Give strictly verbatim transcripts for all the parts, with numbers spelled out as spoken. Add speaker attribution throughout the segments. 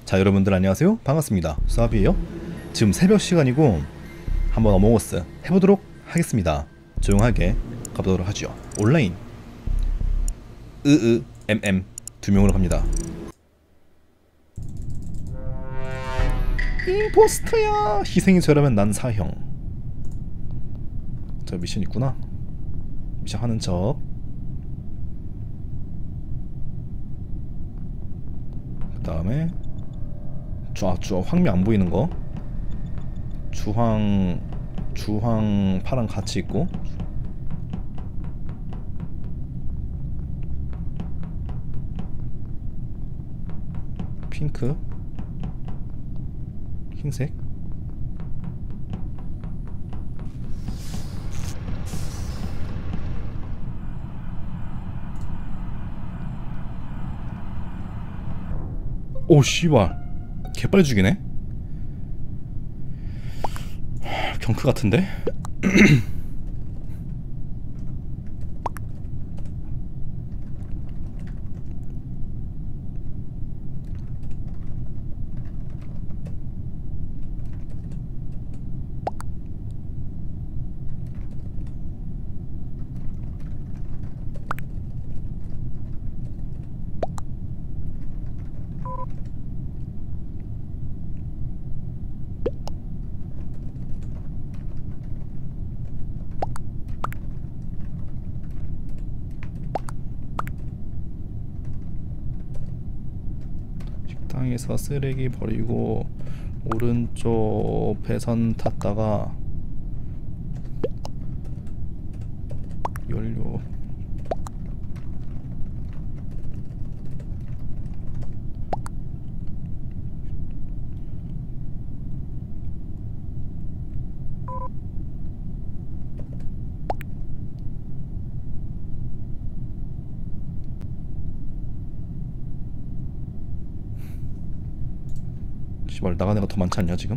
Speaker 1: 자, 여러분들 안녕하세요. 반갑습니다. 수아비에요. 지금 새벽 시간이고 한번 어몽어스 해보도록 하겠습니다. 조용하게 가보도록 하죠. 온라인 으으 엠엠 두 명으로 갑니다. 임포스터야. 희생이 저라면 난 사형. 저 미션 있구나. 미션 하는 척. 그 다음에 주, 주 황미 안 보이는 거. 주황 주황 파랑 같이 있고. 핑크 흰색. 오 씨발 개빨리 죽이네. 경크 같은데? 식당에서 쓰레기 버리고 오른쪽 배선 탔다가 연료 씨발 나간 애가 더 많지 않냐 지금?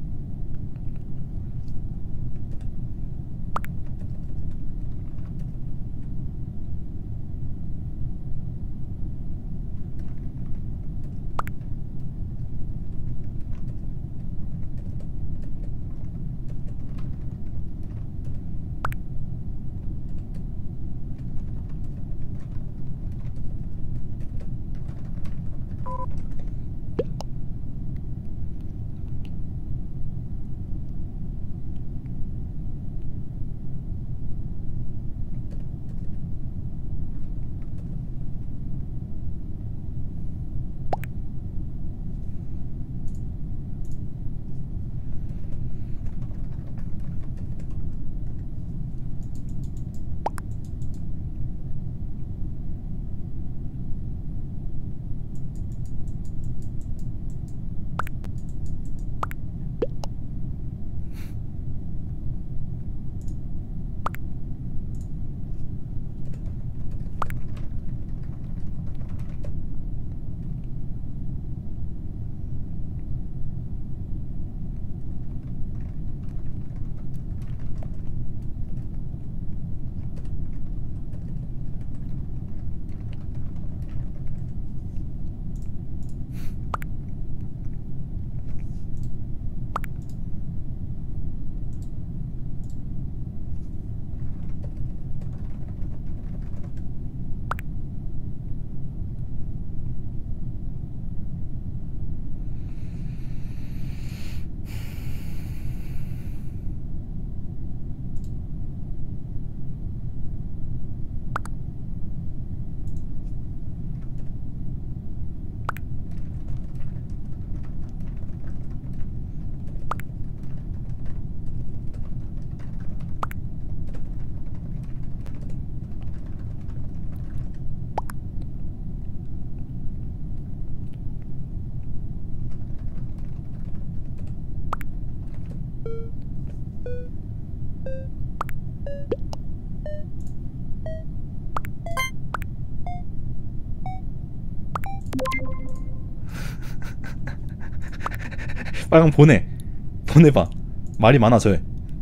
Speaker 1: 빨강 보내. 보내봐. 말이 많아 저.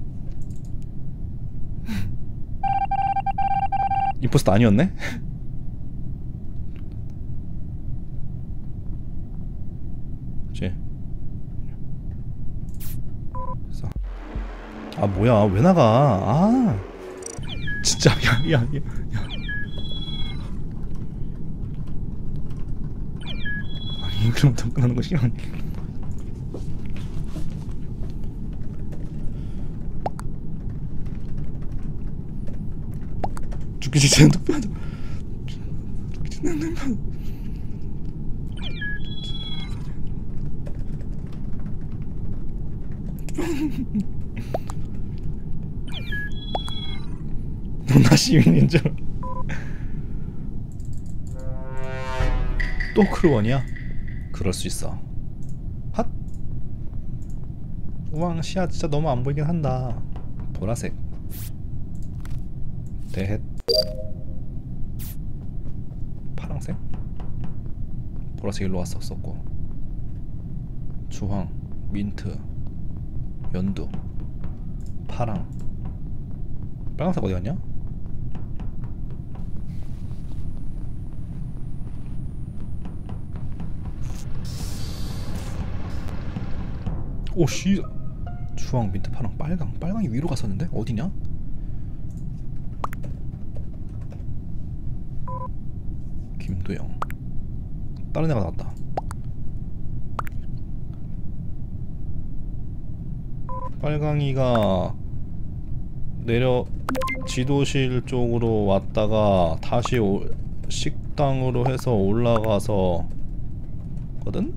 Speaker 1: 임포스터 아니었네? 그치? 됐어. 아 뭐야 왜 나가? 아 진짜 야야야 야, 야, 야. 아니 그럼 접근하는 거 싫어. 죽기 직전에 뚝배하자. 죽기 직전에 뚝배하자. 너나 시민인 줄. 또 크루원이야? 그럴 수 있어. 핫. 우왕 시야 진짜 너무 안 보이긴 한다. 보라색. 대헷. 파랑색? 보라색 일로 왔었었고. 주황, 민트, 연두, 파랑. 빨간색 어디 갔냐? 오씨. 주황, 민트, 파랑, 빨강. 빨강이 위로 갔었는데 어디냐? 김도영. 다른 애가 나왔다. 빨강이가 내려 지도실 쪽으로 왔다가 다시 오, 식당으로 해서 올라가서 거든?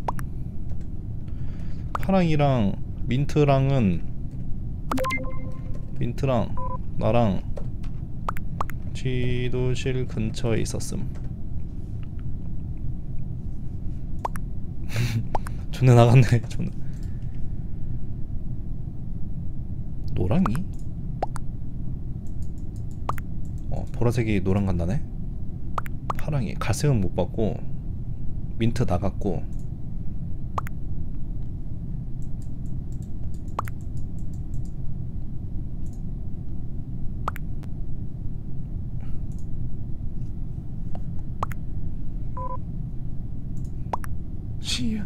Speaker 1: 파랑이랑 민트랑은 민트랑 나랑 지도실 근처에 있었음. 존나 나갔네. 존나. 노랑이? 어 보라색이 노랑 간다네? 파랑이 갈색은 못 봤고 민트 나갔고 시야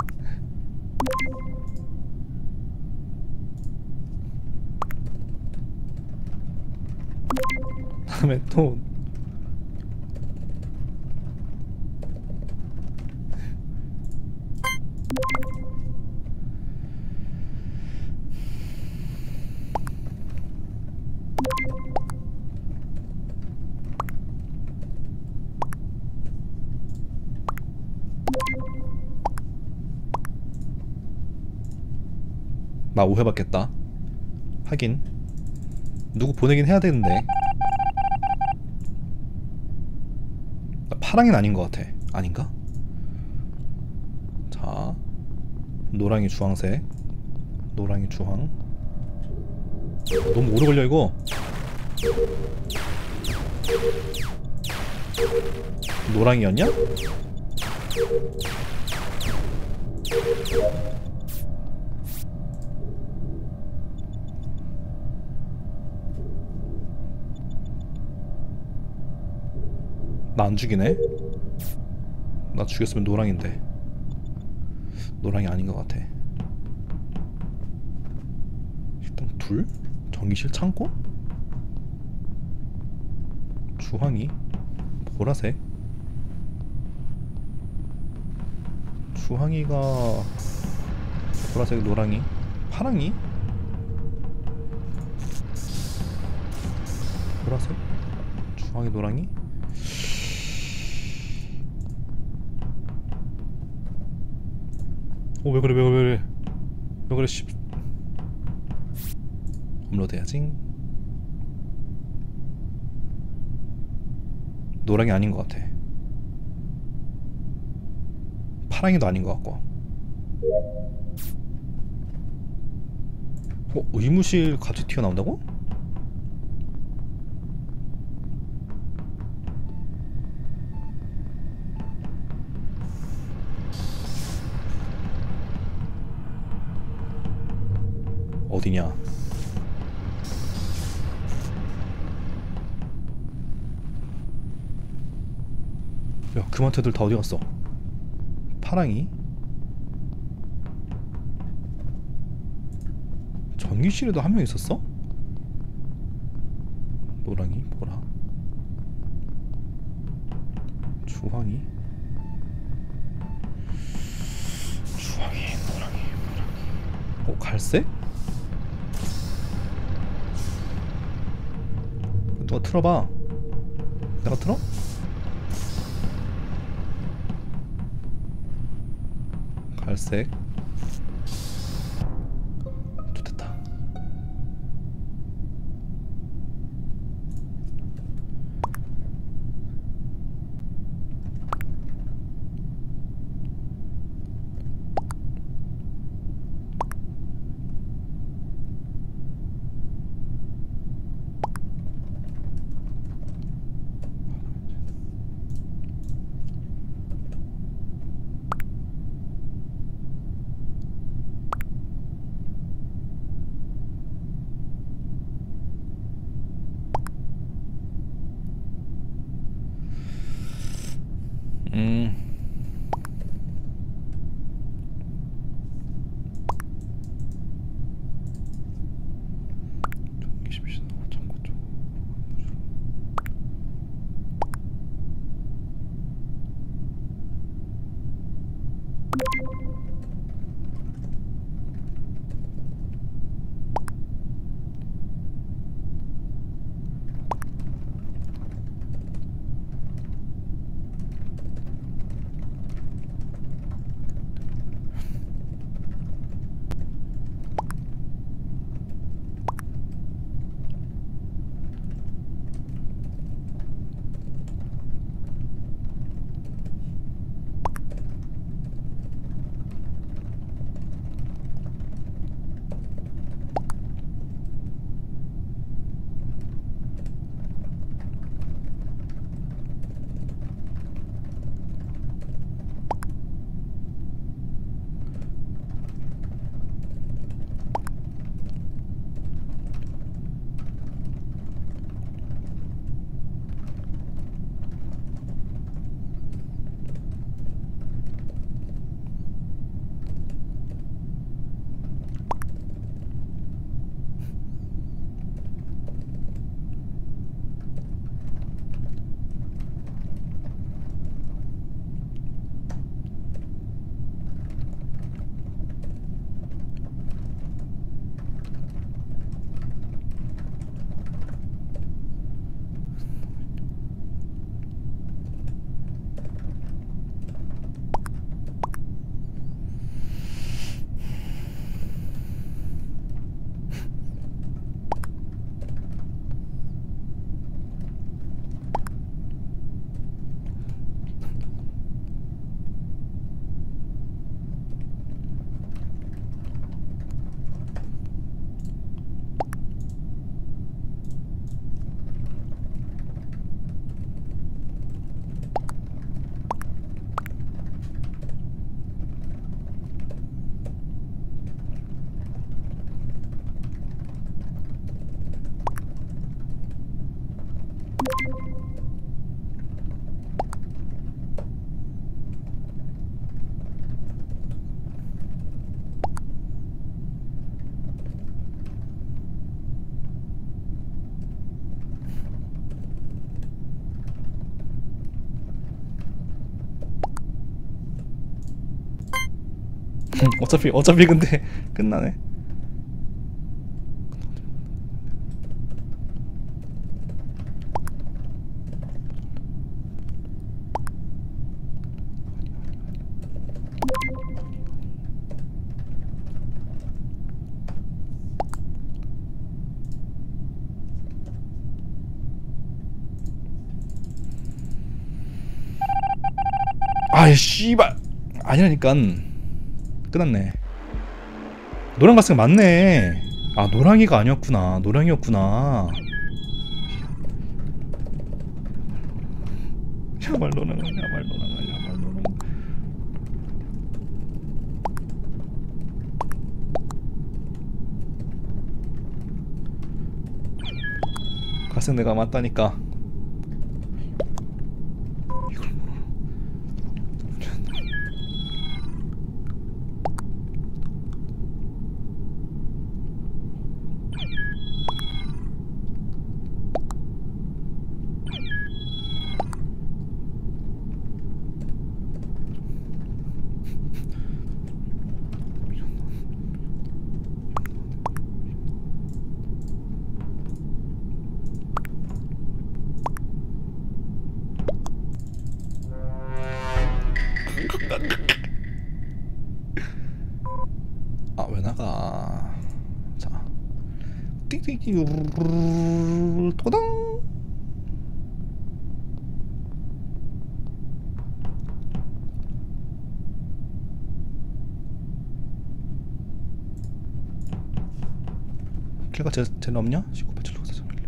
Speaker 1: 다음에 또 나 오해받겠다. 하긴 누구 보내긴 해야 되는데. 파랑이는 아닌 것 같아. 아닌가? 자, 노랑이 주황색, 노랑이 주황. 너무 오래 걸려 이거. 노랑이었냐? 나 안 죽이네? 나 죽였으면 노랑인데. 노랑이 아닌 것 같아. 식당 둘? 전기실 창고? 주황이? 보라색? 주황이가 보라색, 노랑이? 파랑이? 보라색? 주황이, 노랑이? 오 왜그래 왜그래 왜그래 왜그래 씨. 업로드 해야지. 노랑이 아닌 것 같아. 파랑이도 아닌 것 같고. 어? 의무실 같이 튀어나온다고? 어디냐? 야, 그만테들 다 어디 갔어? 파랑이? 전기실에도 한 명 있었어? 노랑이, 보라, 주황이, 주황이, 노랑이, 보랑이. 어, 갈색? 누가 틀어봐. 내가 틀어? 갈색. 좋됐다. 음. 전기십시오. 창고 쪽. 어차피 어차피 근데 끝나네. 아이 씨발 아니라니깐. 끝났네. 노랑 가스가 맞네. 아 노랑이가 아니었구나. 노랑이었구나. 야말 노랑아 야말 노랑아 야말 노랑아. 가스 내가 맞다니까. 나가 왜 나가. 자 띵띵띵 또당. 걔가 제, 쟤는 없냐? 십구, 팔, 칠, 오, 사, 삼, 일.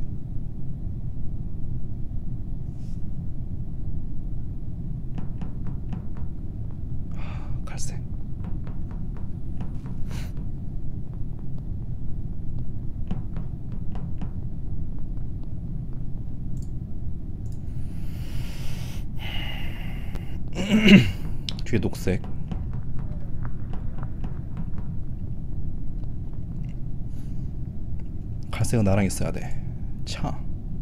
Speaker 1: 하, 갈색. 뒤에 녹색. 갈색은 나랑 있어야 돼. 차.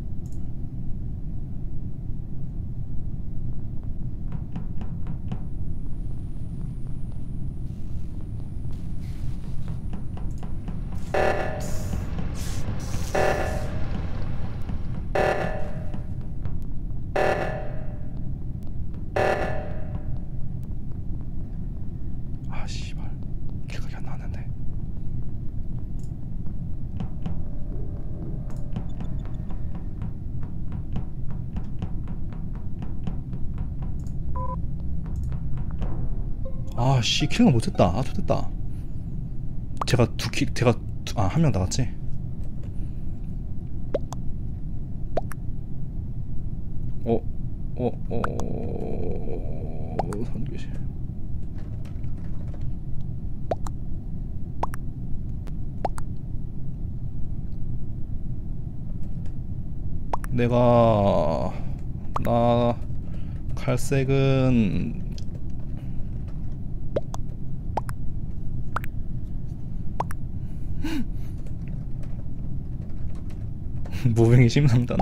Speaker 1: 아 씨발 길각이 안 나왔는데. 아씨 킬을 못했다. 아 좋됐다. 제가 두킬 제가 아 한 명 나갔지. 어? 어? 어? 선교시. 내가 나 갈색은 무빙이 심상단.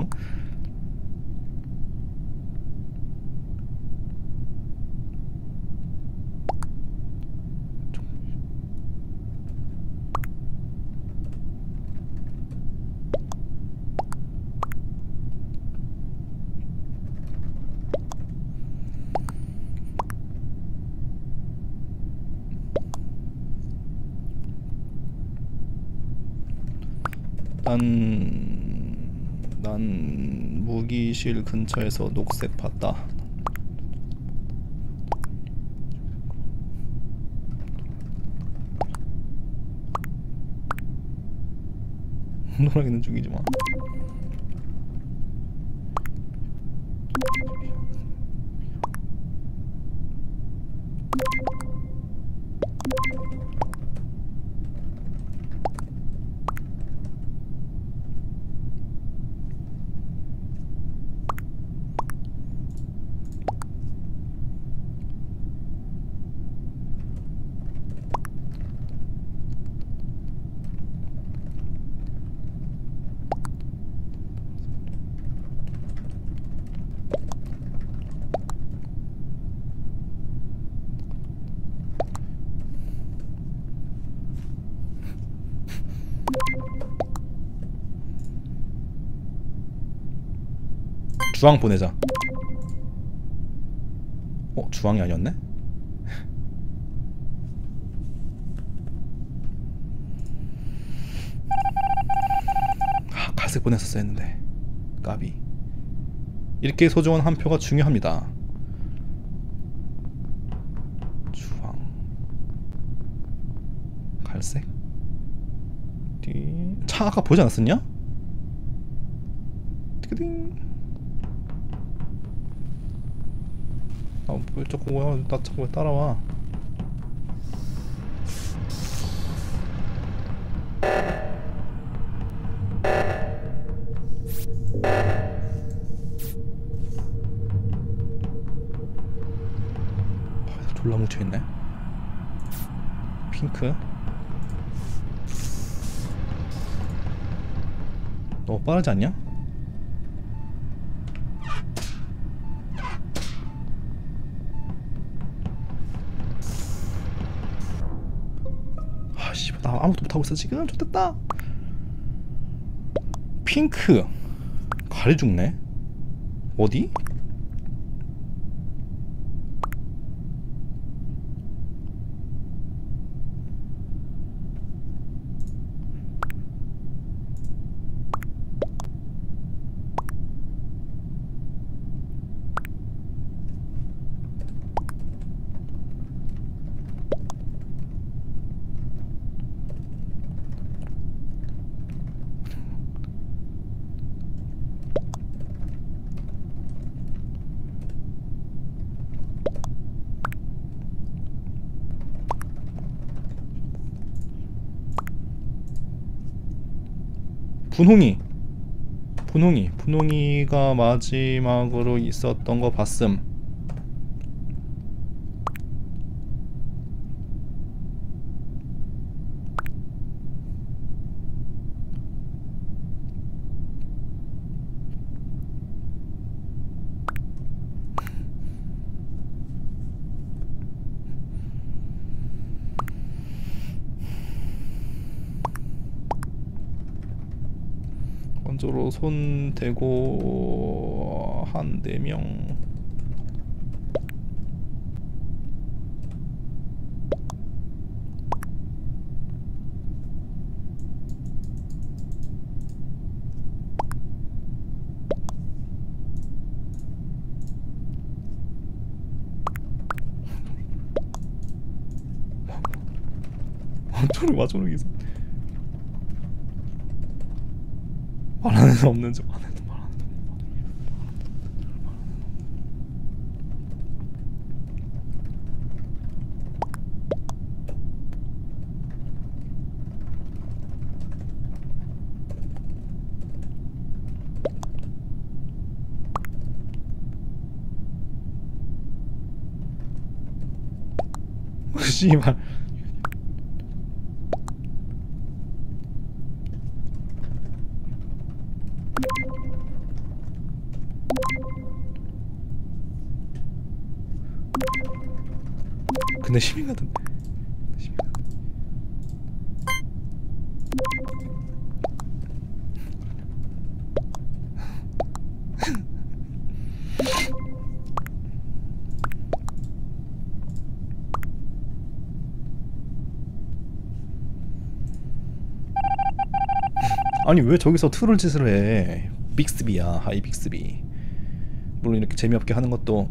Speaker 1: 난, 난 무기실 근처에서 녹색 봤다. 노랑이는 죽이지마. 주황 보내자. 어? 주황이 아니었네? 아, 갈색 보냈었어야 했는데 까비. 이렇게 소중한 한 표가 중요합니다. 주황 갈색 뒤... 차 아까 보지 않았었냐? 띠딩. 아, 왜 자꾸 뭐야? 나 자꾸 왜 따라와? 아, 졸라 뭉쳐있네. 핑크. 너무 빠르지 않냐? 나 아무것도 못하고 있어 지금. 좋됐다. 핑크 가리 죽네. 어디? 분홍이 분홍이 분홍이가 마지막으로 있었던 거 봤음. 먼저로 손 대고 한 네 명. 저를 마주는 기사. 말하는 애 없는 척 하는 애 말하는 애. 씨발. 근데 시민 같은데. 시민 같은데. 아니 왜 저기서 트롤 짓을 해. 빅스비야. 하이 빅스비. 물론 이렇게 재미없게 하는 것도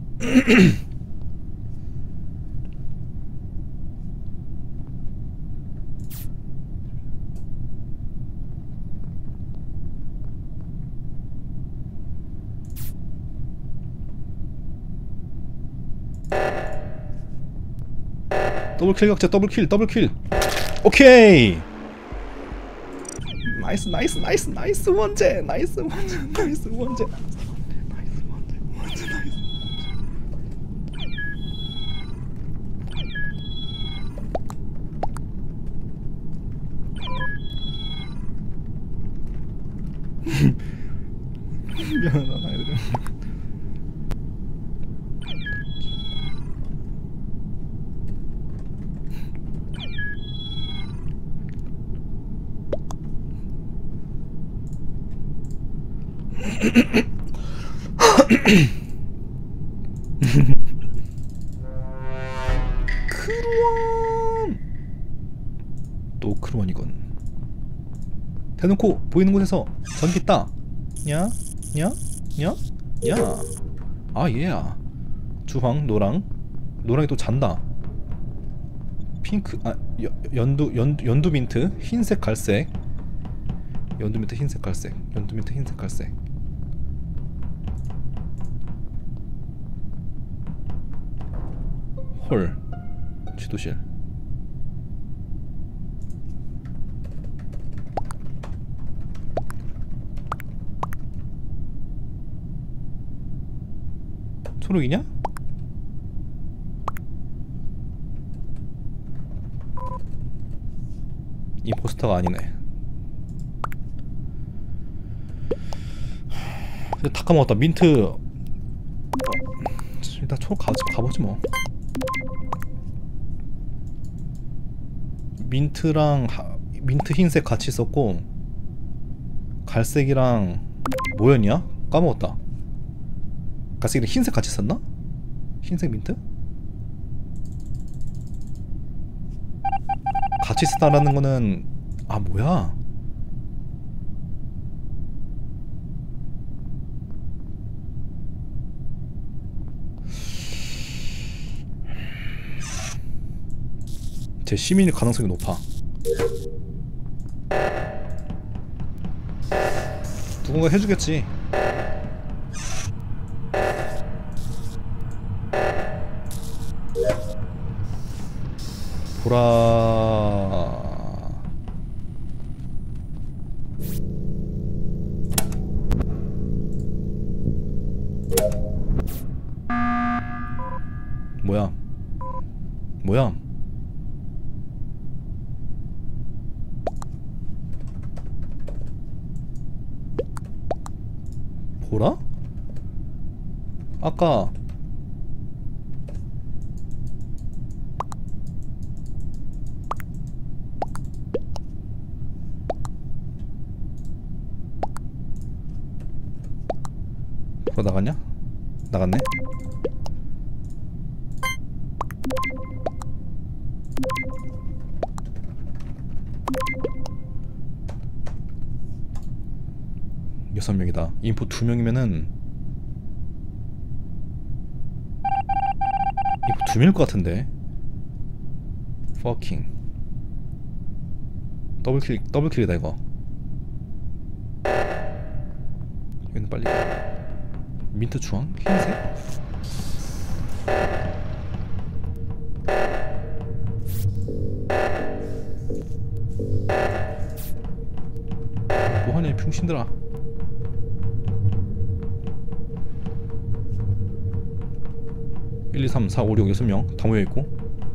Speaker 1: 더블킬 각자. 더블킬 더블킬. 오케이. 나이스 나이스 나이스 나이스 원제. 나이스 원제. 나이스 원제. 나이스 원제. 원제 나이스. 미안하다 나이들. 크루원. 또 크루원이건. 대놓고 보이는 곳에서 전기 따. 냐? 냐? 냐? 냐? 아 얘야. 주황 노랑. 노랑이 또 잔다. 핑크. 아 여, 연두 연두 연두 민트. 흰색 갈색. 연두 민트 흰색 갈색. 연두 민트 흰색 갈색. 헐. 지도실. 초록이냐? 임포스터가 아니네. 근데 다 까먹었다. 민트. 어, 일단 초록 가보지, 가보지 뭐. 민트랑 하, 민트 흰색 같이 썼고 갈색이랑 뭐였냐? 까먹었다. 갈색이랑 흰색 같이 썼나? 흰색 민트? 같이 쓰다라는 거는 아 뭐야? 제 시민일 가능성이 높아. 누군가 해주겠지. 보라. 어, 뭐라? 아까 그거 나갔냐? 나갔네? 여섯 명이다. 인포 두 명이면은 인포 두 명일 것 같은데. Fucking 더블킬, 더블킬이다 이거. 여기는 빨리 민트 주황? 흰색? 뭐하냐 이 병신들아. 일, 이, 삼, 사, 오, 육, 여섯 명 다 모여있고.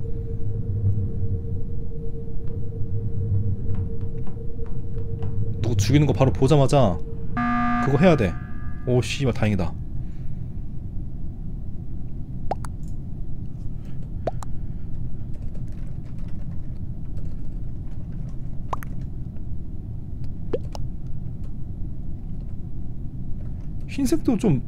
Speaker 1: 누구 죽이는 거 바로 보자마자 그거 해야 돼. 오 씨발 다행이다. 흰색도 좀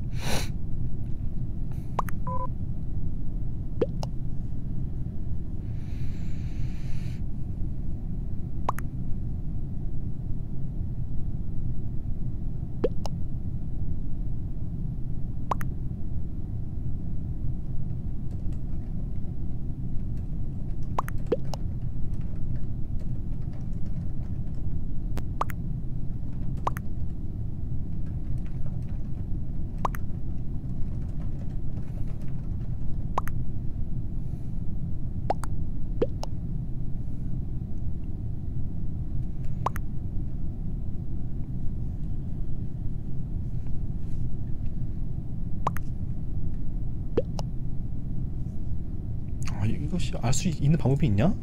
Speaker 1: 이것이 알 수 있는 방법이 있냐?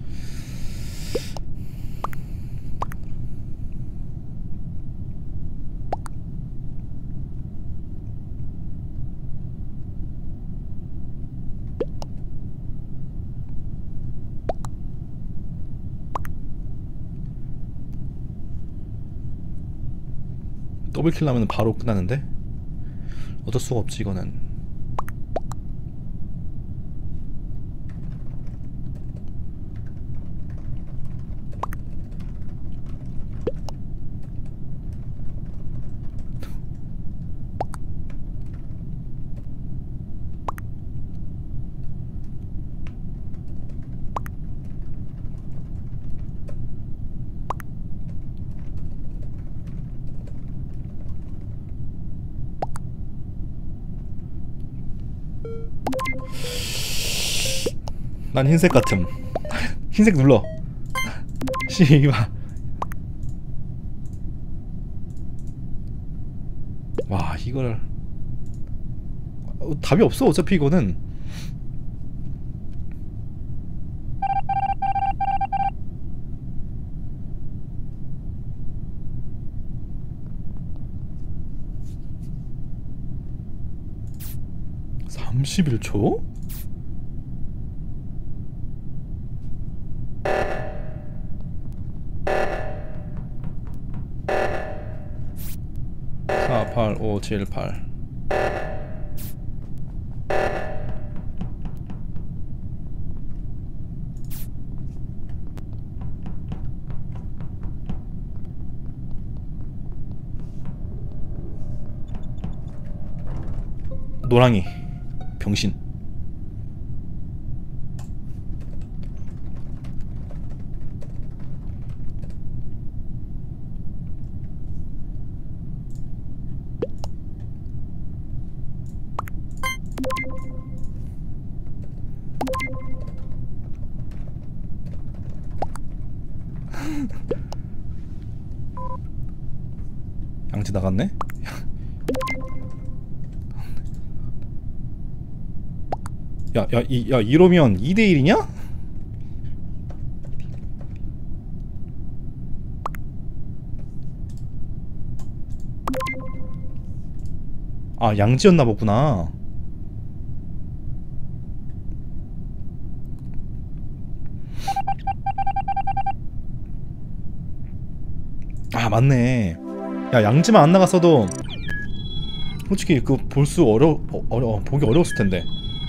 Speaker 1: 더블킬 나면 바로 끝나는데? 어쩔 수가 없지 이거는. 난 흰색 같음. 흰색 눌러. 씨발. 와 이걸 어, 답이 없어 어차피 이거는. 삼십일 초? 사, 팔, 오, 칠, 팔. 노랑이 병신. 양치 나갔네? 야, 야, 이, 야, 이러면 이 대 일이냐? 아, 양지였나 보구나. 아, 맞네. 야, 양지만 안 나갔어도 솔직히 그거 볼 수 어려 어, 어려 보기 어려웠을 텐데.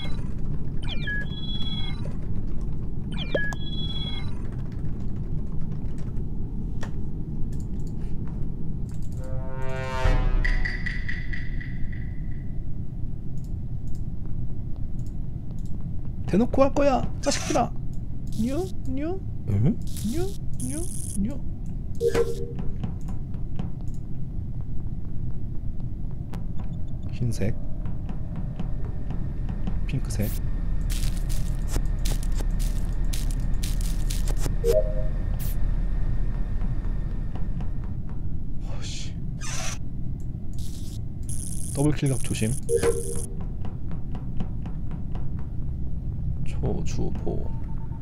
Speaker 1: 대놓고 할 거야, 자식들아. 뉴, 뉴, 응? 뉴, 뉴, 뉴. 흰색, 핑크색. 어씨. 더블 킬각 조심. 초주보.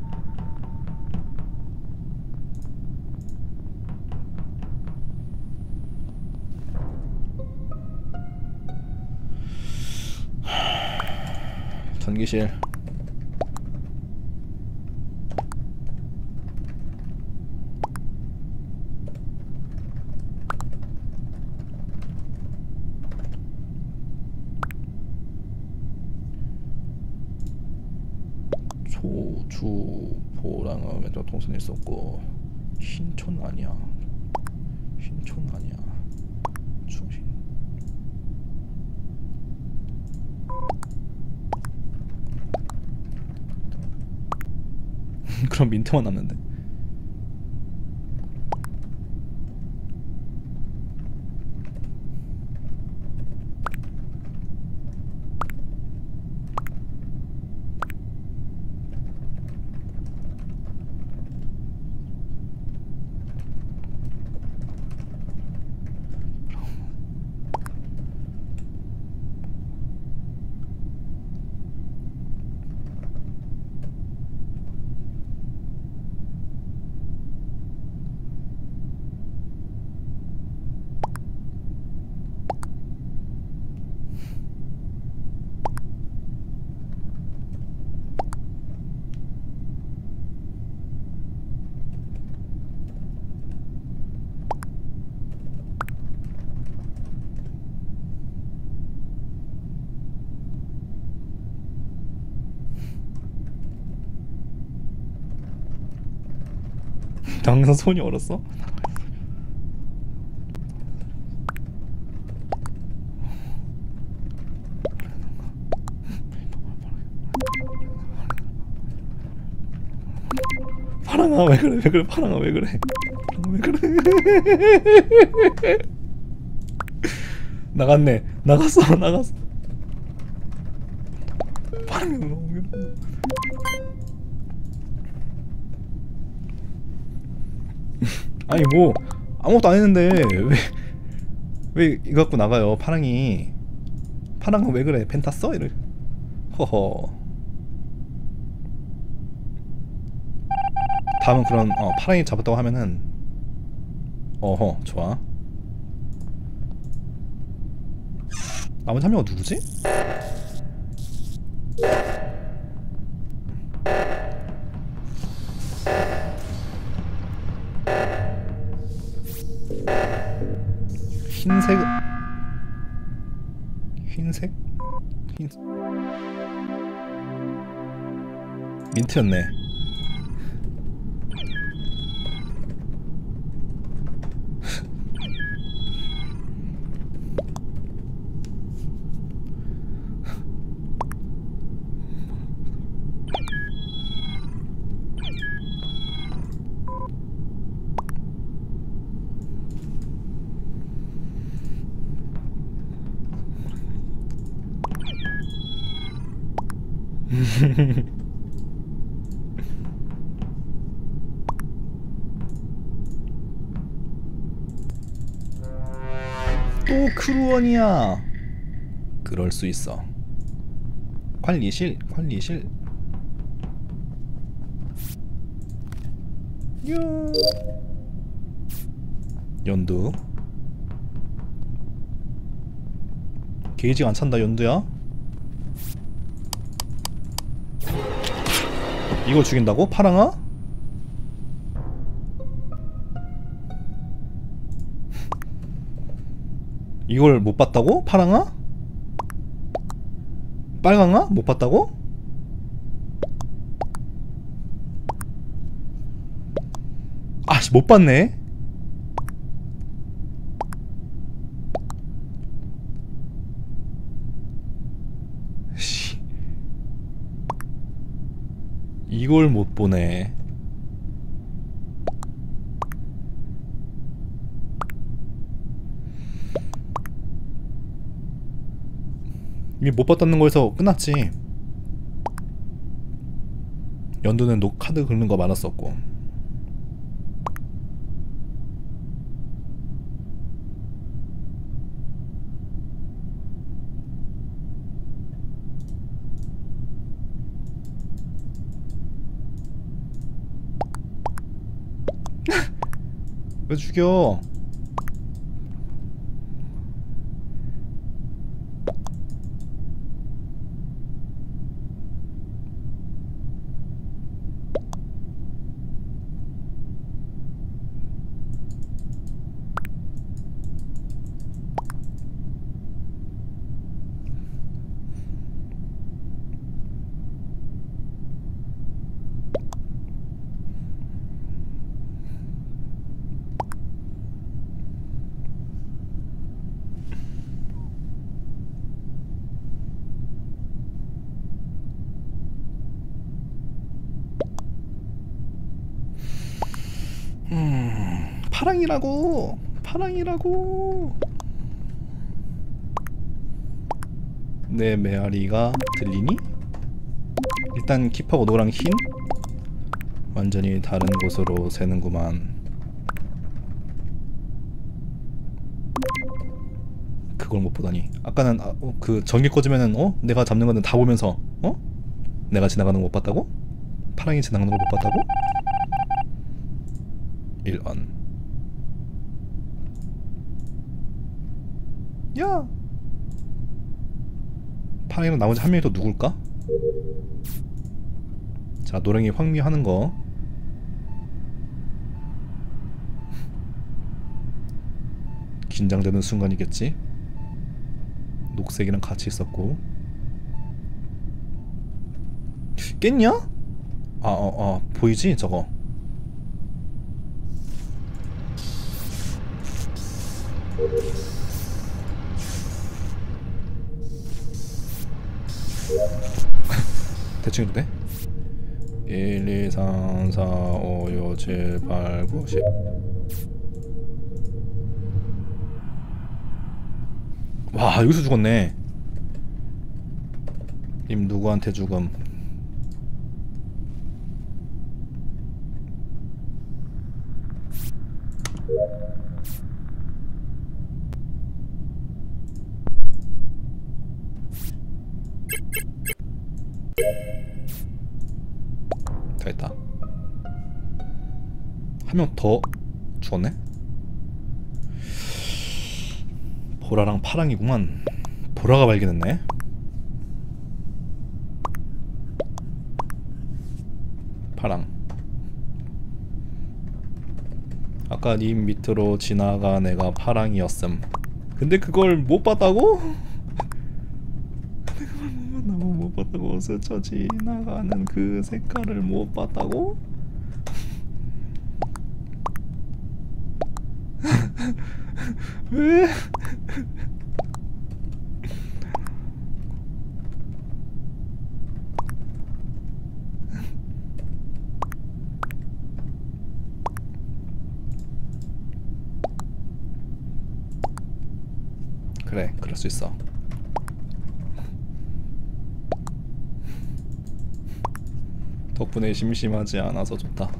Speaker 1: 전기실. 초주보랑은 왼쪽 동선에 있었고, 흰촌 아니야. 흰촌 아니야. 중심. 그럼 민트만 남는데. 당장 손이 얼었어? 파랑아 왜 그래, 왜 그래, 파랑아 왜 그래, 파랑아 왜 그래. 나갔네, 나갔어, 나갔어. 파랑이 너무 괴롭다. 아니 뭐 아무것도 안 했는데 왜 왜 이거 갖고 나가요, 파랑이. 파랑아 왜 그래, 펜 탔어? 이래. 허허. 다음은 그런 어, 파랑이 잡았다고 하면은 어허 좋아. 나머지 한 명은 누구지? 흰색. 흰색? 흰 민트였네. 또 크루원이야. 그럴 수 있어. 관리실, 관리실. 유. 연두. 게이지가 안 찬다 연두야. 이걸 죽인다고? 파랑아? 이걸 못 봤다고? 파랑아? 빨강아? 못 봤다고? 아씨 못 봤네. 씨. 이걸 못 보네. 이미 못 봤다는 거에서 끝났지. 연두는 노 카드 긁는 거 많았었고. 왜 죽여? 음, 파랑이라고. 파랑이라고. 내 메아리가 들리니? 일단 킵하고 노랑 흰? 완전히 다른 곳으로 새는구만. 그걸 못 보다니. 아까는 아, 어, 그 전기 꺼지면은 어? 내가 잡는 거는 다 보면서 어? 내가 지나가는 거 못 봤다고? 파랑이 지나가는 걸 못 봤다고? 일언. 야! 파랑이랑 나머지 한 명이 또 누굴까? 자, 노랭이 황미하는 거. 긴장되는 순간이겠지? 녹색이랑 같이 있었고. 깼냐? 아, 어, 어, 보이지? 저거. 대충 해도 돼? 일, 이, 삼, 사, 오, 육, 칠, 팔, 구, 십. 와, 여기서 죽었네. 님 누구한테 죽음? 다 했다. 한 명 더 죽었네? 보라랑 파랑이구만. 보라가 발견했네. 파랑. 아까 님 밑으로 지나간 애가 파랑이었음. 근데 그걸 못 봤다고? 근데 그걸 못 봤다고 못 봤다고 스쳐 지나가는 그 색깔을 못 봤다고? 왜? 그래, 그럴 수 있어. 덕분에 심심하지 않아서 좋다.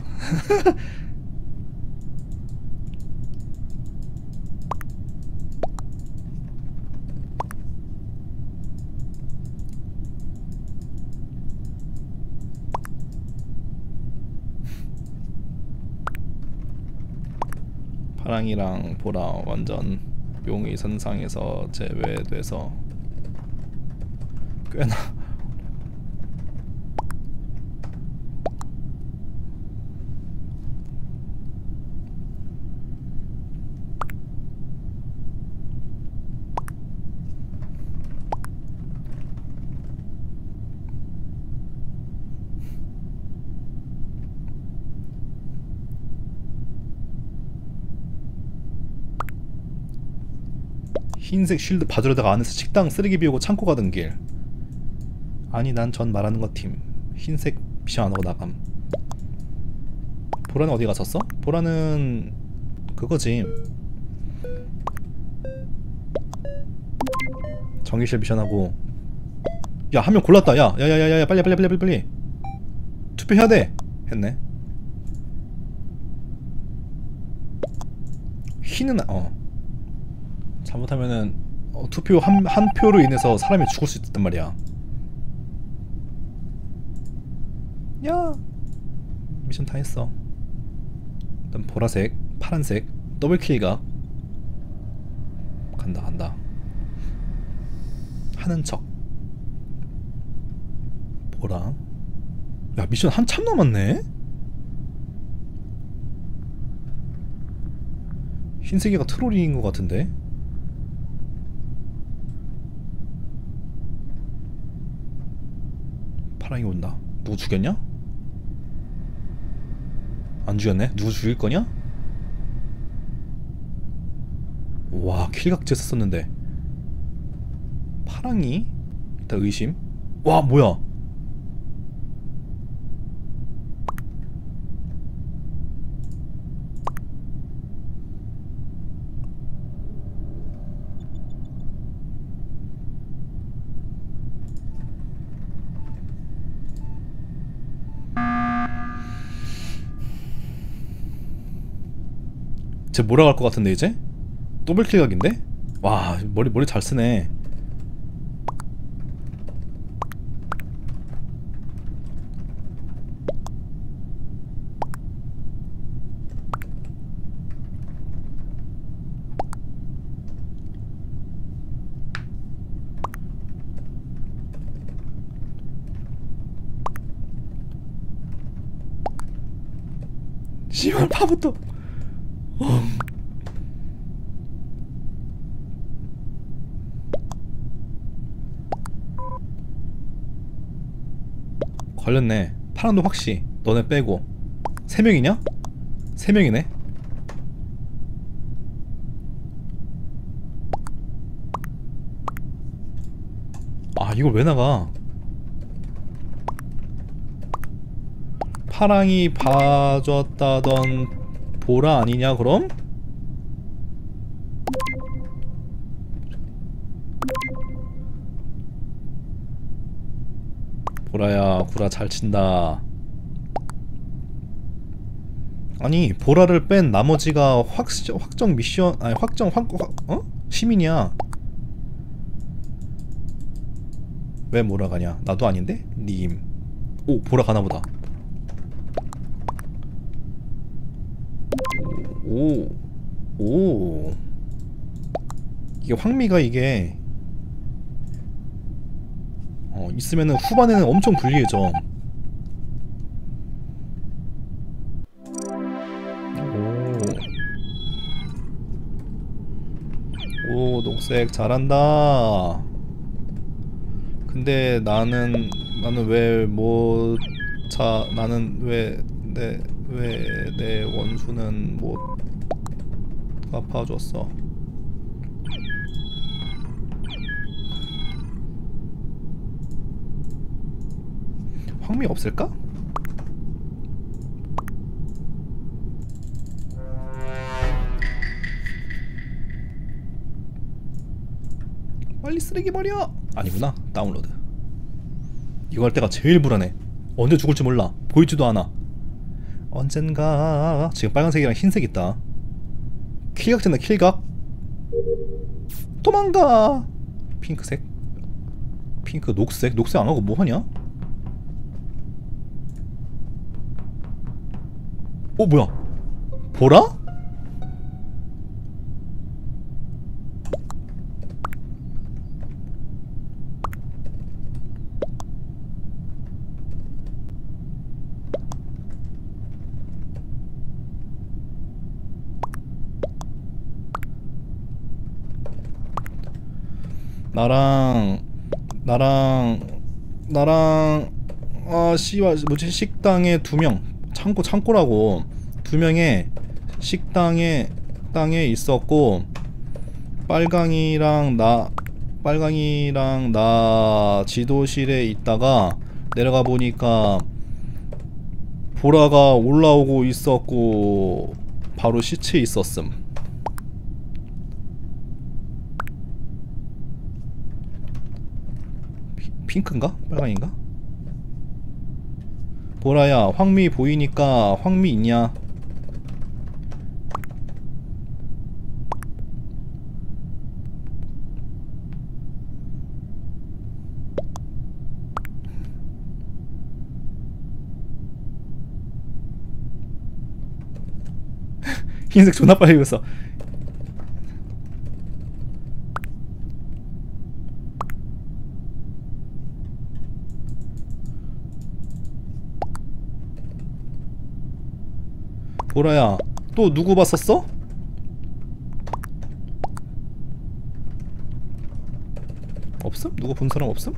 Speaker 1: 파랑이랑 보라 완전 용의 선상에서 제외돼서 꽤나. 흰색 쉴드 받으려다가 안에서 식당 쓰레기 비우고 창고 가던 길. 아니 난 전 말하는 거 팀. 흰색 미션 안 하고 나감. 보라는 어디 갔었어? 보라는 그거지. 전기실 미션하고. 야 한 명 골랐다. 야 야야야야 빨리 빨리 빨리 빨리 빨리 투표해야 돼. 했네. 흰은 어 잘못하면은 어, 투표 한, 한 표로 인해서 사람이 죽을 수 있단 말이야. 야 미션 다 했어. 일단 보라색, 파란색, 더블킬각. 간다 간다. 하는 척. 보라. 야 미션 한참 남았네? 흰색이가 트롤인 것 같은데? 파랑이 온다. 누구 죽였냐? 안 죽였네? 누구 죽일 거냐? 와 킬각제 썼었는데. 파랑이? 일단 의심. 와 뭐야? 쟤 몰아갈 것 같은데 이제? 더블킬각인데? 와 머리 머리 잘 쓰네. 씨발 파부터. 걸렸네. 파란도 확시. 너네 빼고 세 명이냐? 세 명이네. 아 이걸 왜 나가? 파랑이 봐줬다던 보라 아니냐 그럼? 보라야 구라 잘 친다. 아니 보라를 뺀 나머지가 확, 확정 미션 아니 확정 확, 확 어? 시민이야. 왜 몰아가냐? 나도 아닌데? 님. 오 보라 가나보다. 오. 오. 이게 황미가 이게 어, 있으면은 후반에는 엄청 불리해져. 오. 오, 녹색 잘한다. 근데 나는 나는 왜 못 자 나는 왜 내 왜 내 원수는 못 갚아줬어. 황미 없을까? 빨리 쓰레기 버려! 아니구나. 다운로드. 이거 할 때가 제일 불안해. 언제 죽을지 몰라. 보이지도 않아. 언젠가. 지금 빨간색이랑 흰색 있다. 킬각제나 킬각. 도망가. 핑크색. 핑크 녹색. 녹색 안하고 뭐하냐? 어 뭐야? 보라? 나랑 나랑 나랑 아 씨발 뭐지 식당에 두 명 창고 창고라고 두 명의 식당에 땅에 있었고 빨강이랑 나 빨강이랑 나 지도실에 있다가 내려가 보니까 보라가 올라오고 있었고 바로 시체 있었음. 피, 핑크인가? 빨강인가? 보라야 황미 보이니까 황미 있냐? 흰색 존나 빨리 입었어. 보라야 또 누구 봤었어? 없음? 누구 본 사람 없음?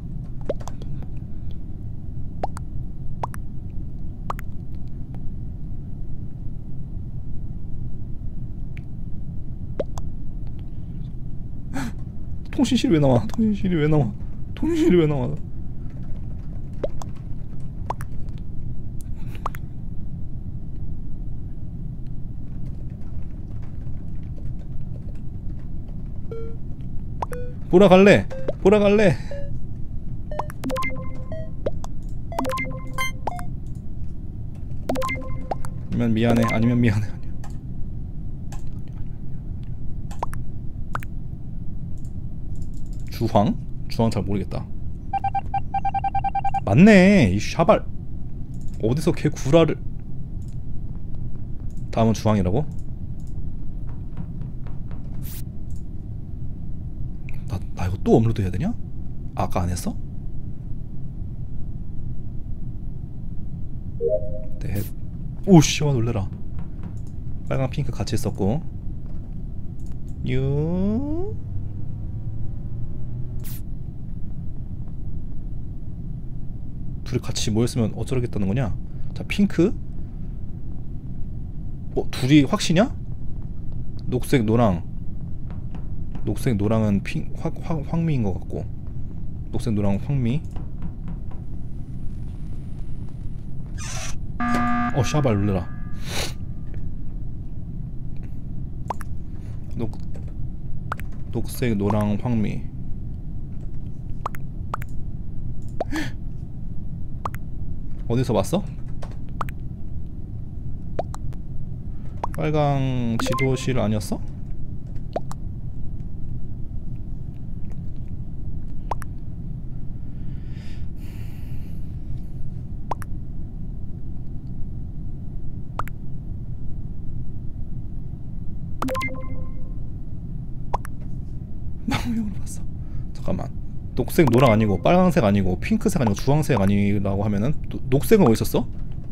Speaker 1: 통신실이 왜 나와? 통신실이 왜 나와? 통신실이 왜 나와? 보라 갈래? 보라 갈래? 아니면 미안해. 아니면 미안해. 주황? 주황 잘 모르겠다. 맞네. 이 샤발 어디서 걔 구라를. 다음은 주황이라고? 나, 나 이거 또 업로드 해야 되냐? 아까 안 했어? 네. 오씨 와 놀래라. 빨강 핑크 같이 했었고 유 둘이 같이 모였으면 어쩌겠다는 거냐? 자 핑크 어? 둘이 확시냐? 녹색 노랑 녹색 노랑은 핑 확, 확, 황미인 것 같고 녹색 노랑 황미 어 샤발 놀래라. 녹 녹색 노랑 황미 어디서 봤어? 빨강 지도실 아니었어? 망명으로 봤어. 잠깐만. 녹색 노랑 아니고 빨강색 아니고 핑크색 아니고 주황색 아니라고 하면은 노, 녹색은 어디 있었어?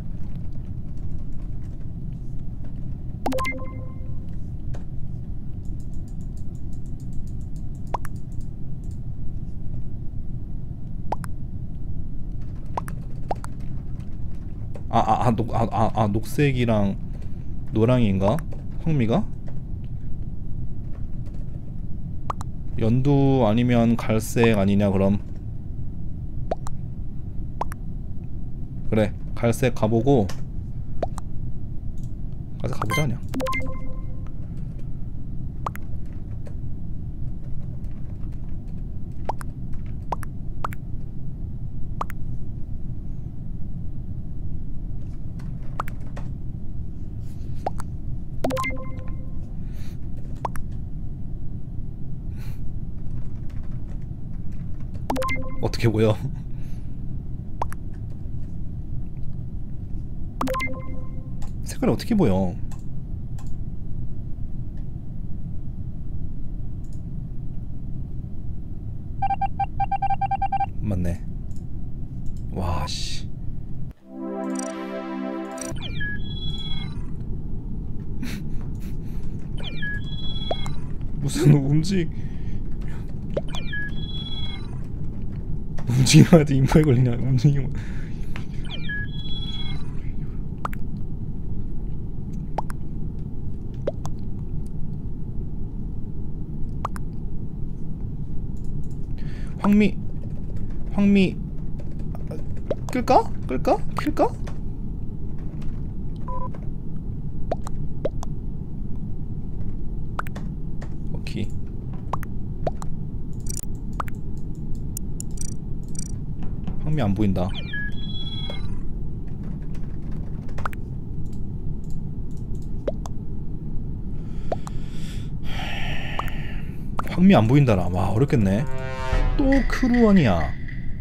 Speaker 1: 아아아 아, 녹, 아, 아, 아, 녹색이랑 노랑인가? 황미가? 연두 아니면 갈색 아니냐 그럼. 그래 갈색 가보고 갈색 가보자 그냥. 어떻게 보여? 색깔이 어떻게 보여? 맞네. 와 씨. 무슨 움직 움직임한테 인포에 걸리냐. 움직임. 황미 황미 끌까? 끌까? 킬까? 오케이. 황미 안 보인다. 황미 안 보인다라. 와 어렵겠네. 또 크루원이야.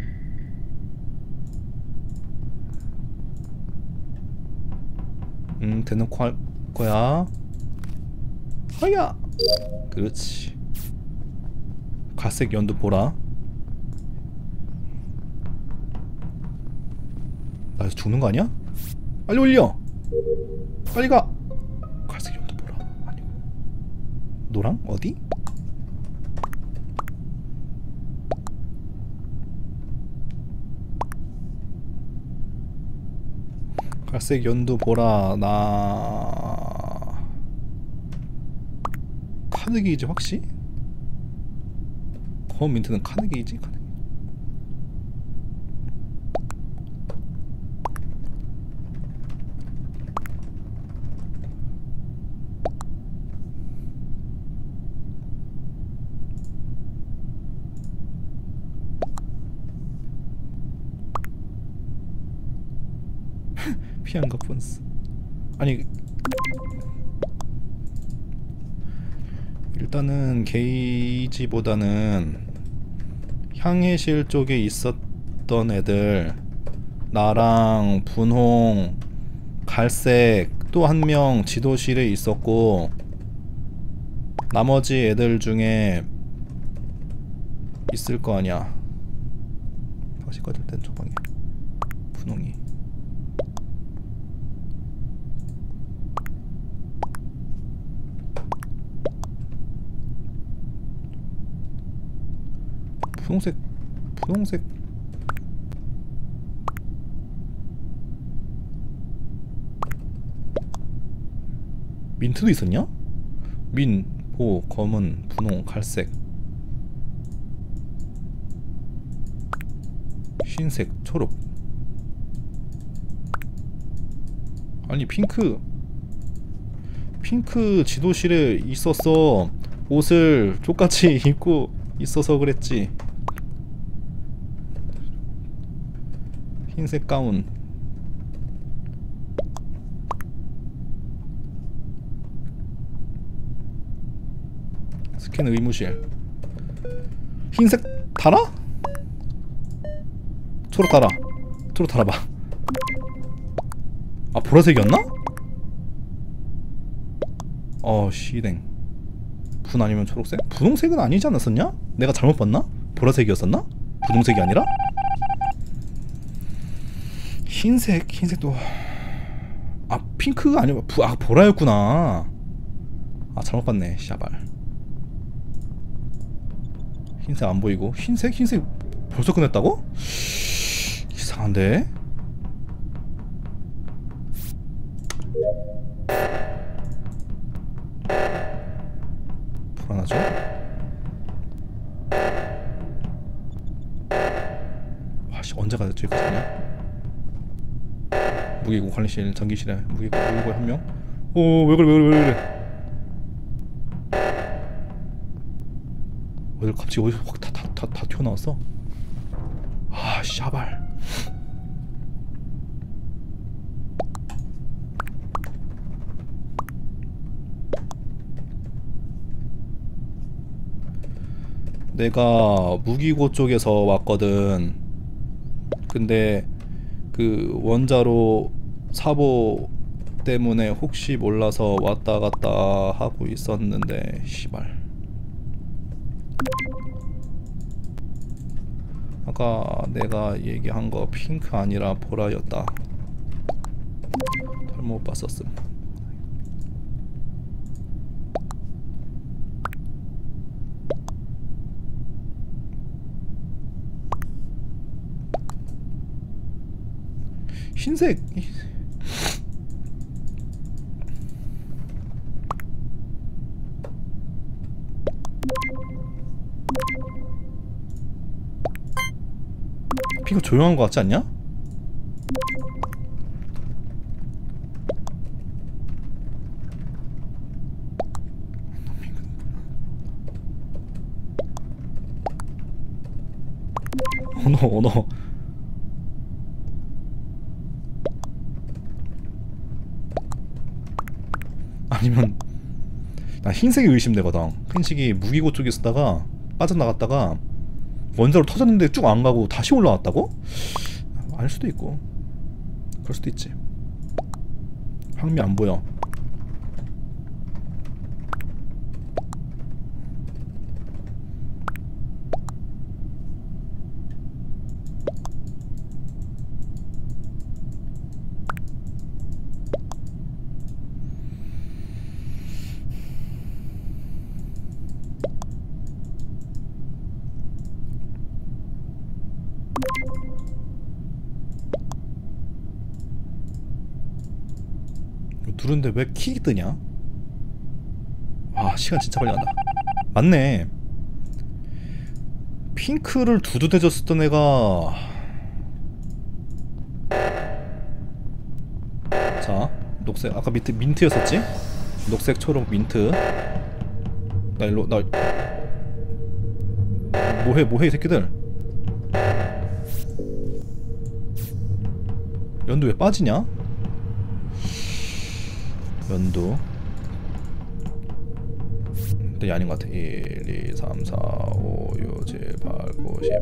Speaker 1: 음 대놓고 할 거야. 하야. 그렇지. 갈색 연두 보라. 나 여기서 죽는 거 아니야? 빨리 올려. 빨리 가. 갈색 연두 보라. 아니고 노랑 어디? 갈색 연두 보라. 나 카드게이지 확시? 검은 민트는 카드게이지? 카드게이지. 피한가 폰스. 아니 일단은 게이지보다는 향해실 쪽에 있었던 애들, 나랑 분홍, 갈색, 또 한 명 지도실에 있었고, 나머지 애들 중에 있을 거 아니야. 다시 꺼질 땐 저방에 분홍이. 분홍색, 분홍색. 민트도 있었냐? 민, 보, 검은, 분홍, 갈색, 흰색, 초록. 아니 핑크, 핑크 지도실에 있었어. 옷을 족같이 입고 있어서 그랬지. 흰색 가운. 스캔 의무실. 흰색 달아? 초록 달아. 초록 달아봐. 아 보라색이었나? 어 시댕. 분 아니면 초록색? 분홍색은 아니지 않았었냐? 내가 잘못 봤나? 보라색이었었나? 분홍색이 아니라? 흰색, 흰색도 아 핑크가 아니고 부, 아 보라였구나. 아 잘못 봤네. 샤발. 흰색 안 보이고 흰색? 흰색 벌써 끝냈다고? 이상한데? 불안하죠? 와씨 언제 가야 될 거냐? 무기고 관리실 전기실에 무기고 무기고 한 명. 오 왜 그래 왜 그래 왜 그래. 왜 갑자기 어디서 확 다 다 다 다 튀어나왔어? 아 샤발. 내가 무기고 쪽에서 왔거든. 근데 그 원자로 사보 때문에 혹시 몰라서 왔다 갔다 하고 있었는데 시발. 아까 내가 얘기한 거 핑크 아니라 보라였다. 잘못 봤었음. 흰색. 핑크 조용한 거 같지 않냐? 언어 언어 아니면 나 흰색이 의심되거든. 흰색이 무기고 쪽에 쓰다가 빠져나갔다가 원자로 터졌는데 쭉 안 가고 다시 올라왔다고? 아닐 수도 있고 그럴 수도 있지. 항미 안 보여. 누른데 왜 킥이 뜨냐? 와 시간 진짜 빨리 간다. 맞네. 핑크를 두두대줬었던 애가 자 녹색 아까 밑에 민트였었지? 녹색 초록 민트. 나 일로 나 뭐해 뭐해 이 새끼들. 연두 왜 빠지냐? 연두 근데 아닌 것 같아. 일, 이, 삼, 사, 오, 육, 칠, 팔, 구, 십.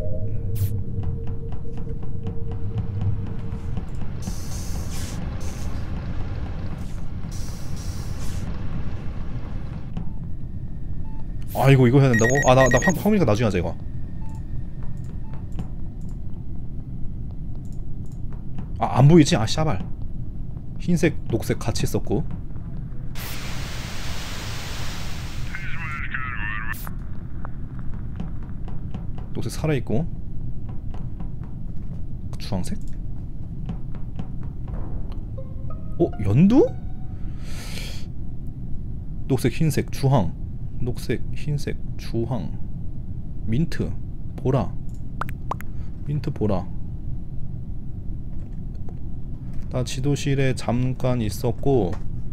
Speaker 1: 아 이거 이거 해야 된다고? 아 나 나 확률가 나중에 하자 이거. 아 안 보이지? 아 샤발. 흰색 녹색 같이 썼고 녹색 살아있고 주황색? 어? 연두? 녹색 흰색 주황 녹색 흰색 주황 민트 보라 민트 보라. 나 지도실에 잠깐 있었고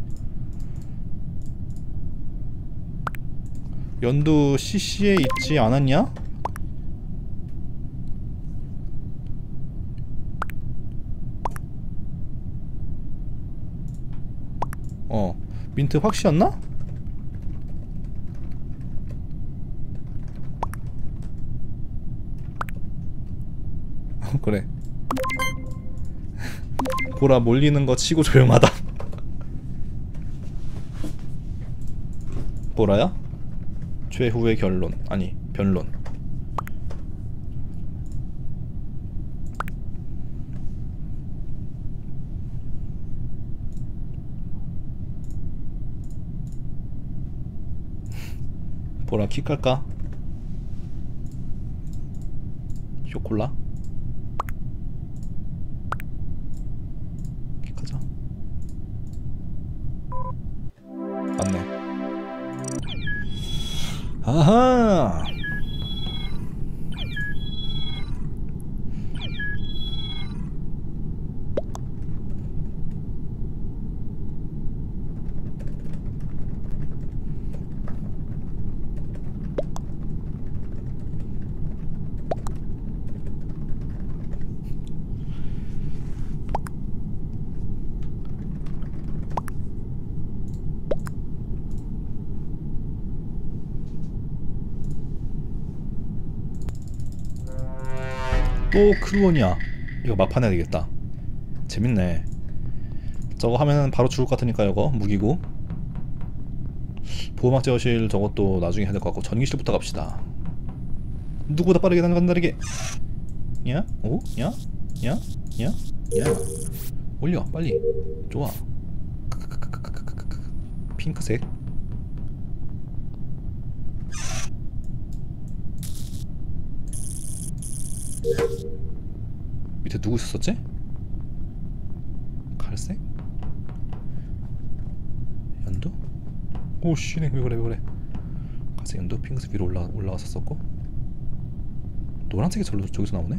Speaker 1: 연두 씨씨에 있지 않았냐? 어 민트 확실했나? 그래 보라 몰리는 거 치고 조용하다. 보라야? 최후의 결론 아니 변론. 보라 킥할까? 쇼콜라? 킥하자. 맞네. 아하. 또 크루원이야. 이거 막판 해야 되겠다. 재밌네. 저거 하면은 바로 죽을 것 같으니까 이거 무기고 보호막 제어실 저것도 나중에 해야 될 것 같고 전기실부터 갑시다. 누구보다 빠르게 단단하게. 야? 오? 야? 야? 야? 야? 올려 빨리. 좋아. 핑크색. 밑에 누구 있었지? 연두? 오 씨네 왜 그래 왜 그래. 가색 연두 핑크색 위로 올라 올라왔었었고 노란색이 저기서 저기서 나오네.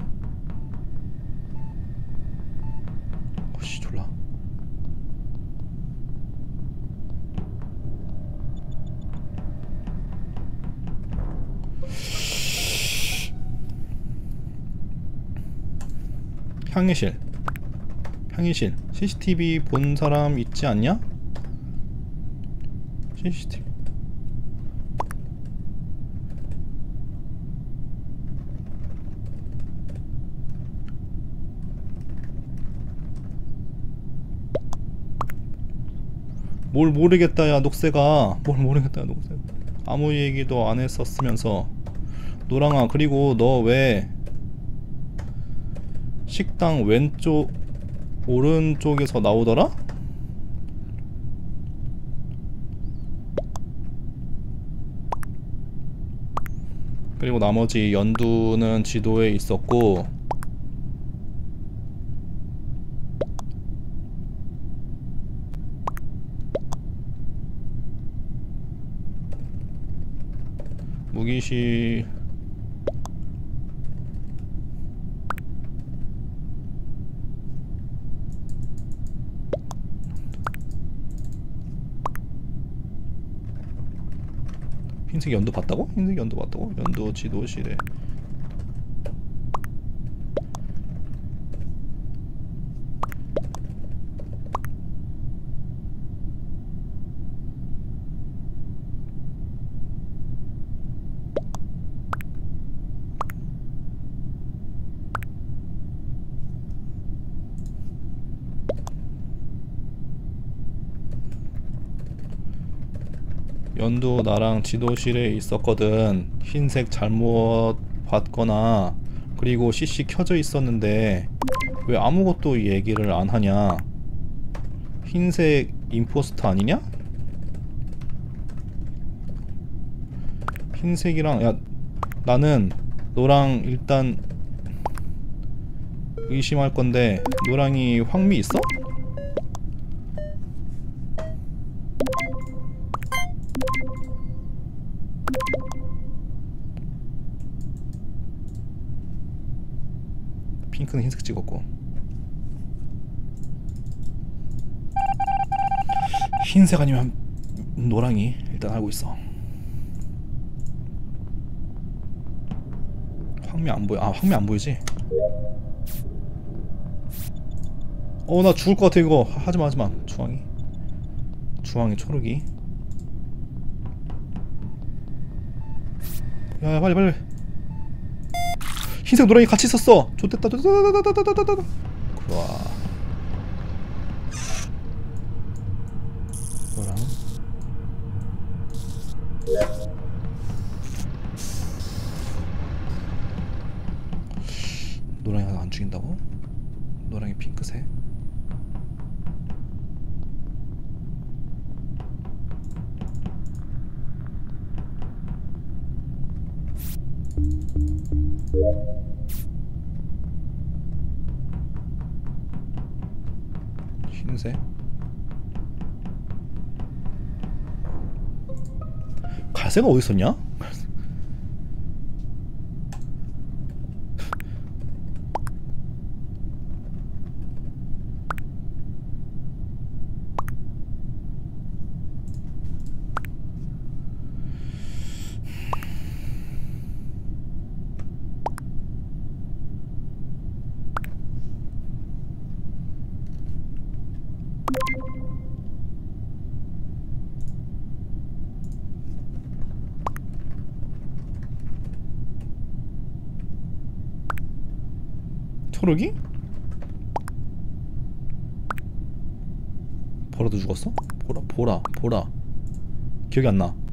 Speaker 1: 오씨 졸라. 향의실 향의실 씨씨티비 본 사람 있지 않냐? 씨씨티비 뭘 모르겠다 야 녹색아. 뭘 모르겠다 야 녹색. 아무 얘기도 안 했었으면서. 노랑아 그리고 너 왜 식당 왼쪽 오른쪽에서 나오더라? 그리고 나머지 연두는 지도에 있었고 무기실 흰색 연두 봤다고? 흰색 연두 봤다고? 연두 지도실에 연두 나랑 지도실에 있었거든. 흰색 잘못 봤거나 그리고 씨씨 켜져 있었는데 왜 아무것도 얘기를 안 하냐? 흰색 임포스터 아니냐? 흰색이랑 야 나는 너랑 일단 의심할 건데 노랑이 황미 있어? 핑크는 흰색 찍었고 흰색 아니면 노랑이 일단 알고 있어. 황미 안 보여. 아 황미 안 보이지? 어 나 죽을 것 같아 이거. 하지마 하지마. 주황이 주황이 초록이. 야 빨리 빨리. 흰색 노랑이 같이 있었어. 좋됐다 좋됐다. 좋아. 노랑 노랑이 하나 안 죽인다고? 노랑이 핑크색. 흰색. 갈색은 어디 있었냐? 초록이? 보라도 죽었어? 보라 보라 보라 기억이 안 나.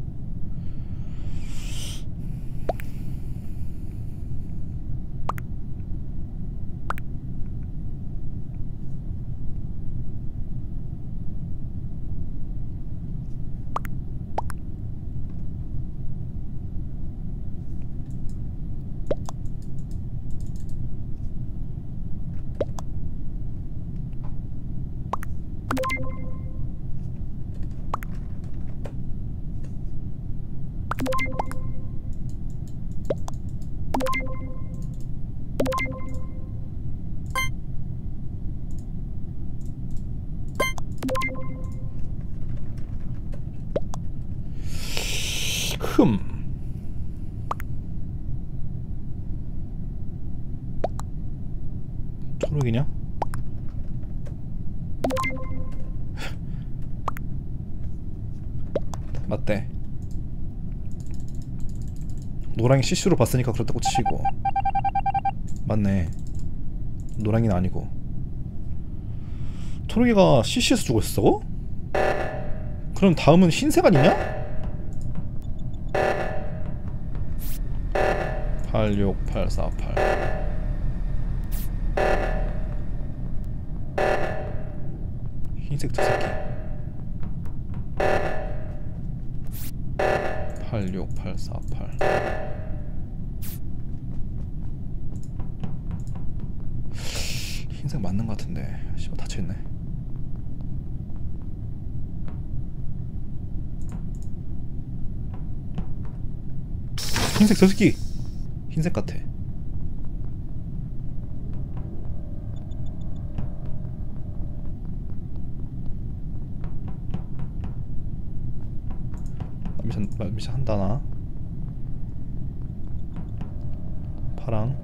Speaker 1: 흠. 초록이냐? 맞대. 노랑이 씨씨로 봤으니까 그렇다고 치고. 맞네. 노랑이는 아니고. 초록이가 씨씨에서 죽었어? 그럼 다음은 흰색 아니냐? 팔 육 팔 사 팔. 흰색 저 새끼. 팔 육 팔 사 팔. 흰색 맞는 것 같은데. 씨발 닫혀있네. 흰색 저 새끼. 흰색 같아. 미션 미션 한다 나. 파랑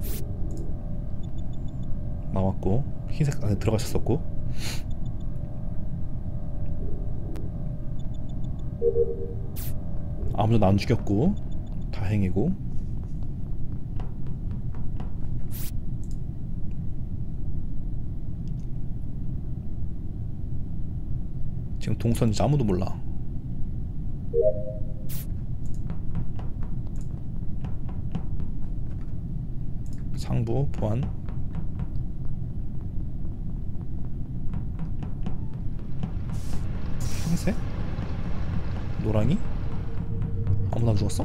Speaker 1: 나왔고 흰색 안에 들어가셨었고. 아무도 안 죽였고 다행이고. 지금 동선인지 아무도 몰라. 상부 보안. 흰색? 노랑이? 아무도 안 죽었어?